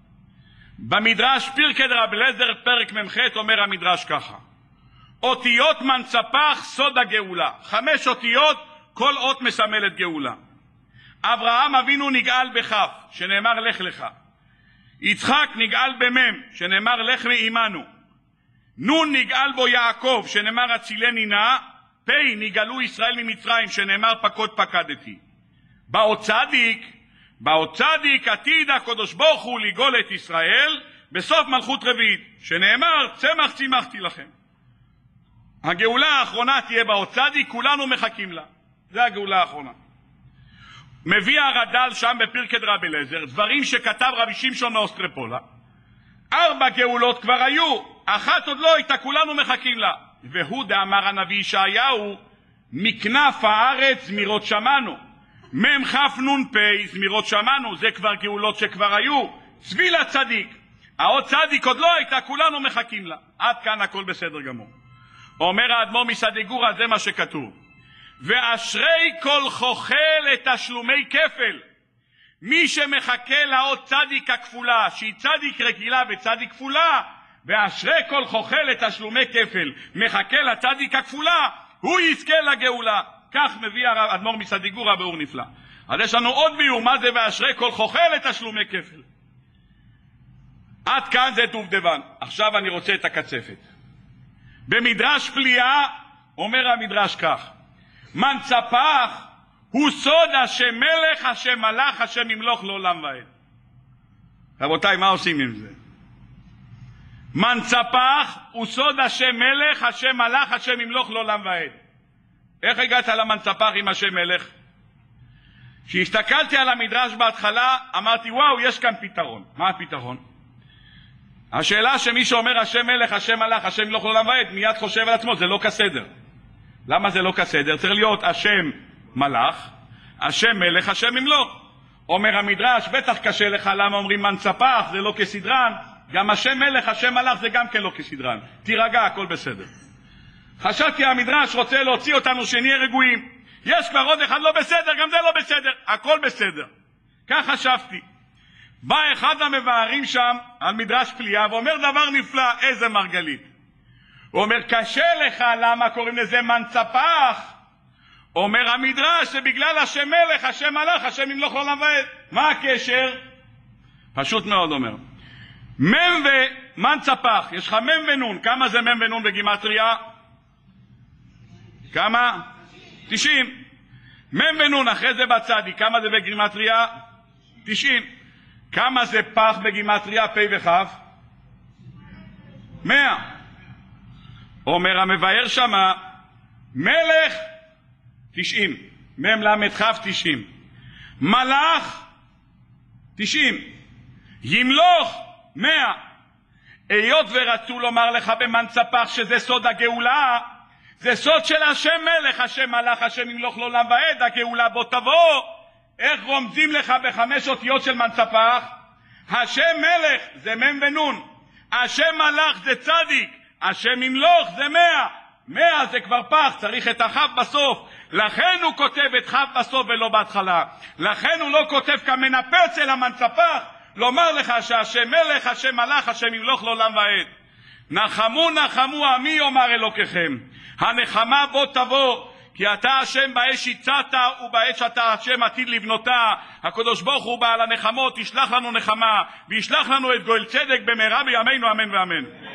במדרש פירקי דרבי אליעזר פרק ממ"ח אומר המדרש ככה: אותיות מנצפח סוד הגאולה. חמש אותיות, כל אות מסמלת גאולה. אברהם אבינו נגאל בכף, שנאמר לך לך. יצחק נגאל במם, שנאמר לך מעמנו. נון נגאל בו יעקב, שנאמר הצילני נא. פי נגאלו ישראל ממצרים, שנאמר פקוד פקדתי. באות צדיק, באות צדיק עתיד הקדוש ברוך הוא לגאול את ישראל בסוף מלכות רביעית, שנאמר צמח צימחתי לכם. הגאולה האחרונה תהיה באות צדיק, כולנו מחכים לה. זה הגאולה האחרונה. מביא הרד"ל שם בפרקי דרבי אליעזר דברים שכתב רבי שמשון מאוסטרופולה. ארבע גאולות כבר היו, אחת עוד לא הייתה, כולנו מחכים לה. והוא דאמר הנביא ישעיהו, מכנף הארץ זמירות שמענו. מם כף נון פי זמירות שמענו, זה כבר גאולות שכבר היו. צבי לצדיק, העוד צדיק עוד לא הייתה, כולנו מחכים לה. עד כאן הכל בסדר גמור. אומר האדמו"ר מסדיגורה, זה מה שכתוב. ואשרי כל חוכל לתשלומי כפל. מי שמחכה לעוד צדיק הכפולה, שהיא צדיק רגילה וצדיק כפולה, ואשרי כל חוכל לתשלומי כפל, מחכה לצדיק הכפולה, הוא יזכה לגאולה. כך מביא האדמו"ר מסדיגורה באור נפלא. אז יש לנו עוד ביור, מה זה ואשרי כל חוכל לתשלומי כפל. עד כאן זה דובדבן. עכשיו אני רוצה את הקצפת. במדרש פליאה אומר המדרש כך: מנצפח הוא סוד השם מלך, השם מלך, השם ימלוך לעולם ועד. רבותיי, מה עושים עם זה? מנצפח הוא סוד השם מלך, השם מלך, השם ימלוך לעולם ועד. איך הגעת למנצפח עם השם מלך? כשהסתכלתי על המדרש בהתחלה אמרתי וואו, יש כאן פתרון. מה הפתרון? השאלה שמי שאומר השם מלך, השם מלך, השם ימלוך לעולם ועד, מיד חושב על עצמו, זה לא כסדר. למה זה לא כסדר? צריך להיות השם מלך, השם מלך, השם ימלוך. אומר המדרש, בטח קשה לך למה אומרים מנצפח, זה לא כסדרן. גם השם מלך, השם מלך זה גם כן לא כסדרן. תירגע, הכל בסדר. חשבתי המדרש רוצה להוציא אותנו שנהיה רגועים. יש כבר עוד אחד לא בסדר, גם זה לא בסדר. הכל בסדר. כך חשבתי. בא אחד המבארים שם על מדרש פליאה ואומר דבר נפלא, איזה מרגלית. הוא אומר, קשה לך למה קוראים לזה מנצפח? אומר המדרש שבגלל השם מלך, השם מלך, השם ימלוך לעולם ועד. מה הקשר? פשוט מאוד אומר. מם ומנצפח, יש לך מם ונון. כמה זה מם ונון בגימטריה? כמה? תשעים. מם ונון, אחרי זה בצדי, כמה זה בגימטריה? תשעים. כמה זה פח בגימטריה, פי וכף? מאה. אומר המבאר שמה, מלך תשעים, מם למד כף תשעים, מלך תשעים, ימלוך מאה. היות ורצו לומר לך במנצפח שזה סוד הגאולה, זה סוד של השם מלך, השם מלך, השם ימלוך לעולם ועד, הגאולה בו תבוא. איך רומזים לך בחמש אותיות של מנצפח? השם מלך זה מם ונון, השם מלך זה צדיק, השם ימלוך זה מאה. מאה זה כבר פח, צריך את החב בסוף. לכן הוא כותב את חב בסוף ולא בהתחלה. לכן הוא לא כותב כמנפץ אל המנצפח, לומר לך שהשם מלך, השם מלך, השם ימלוך לעולם ועד. נחמו נחמו עמי יאמר אלוקיכם, הנחמה בוא תבוא, כי אתה השם באש הצעת ובעת שאתה השם עתיד לבנותה. הקדוש ברוך הוא בעל הנחמות, ישלח לנו נחמה וישלח לנו את גואל צדק במהרה בימינו אמן ואמן.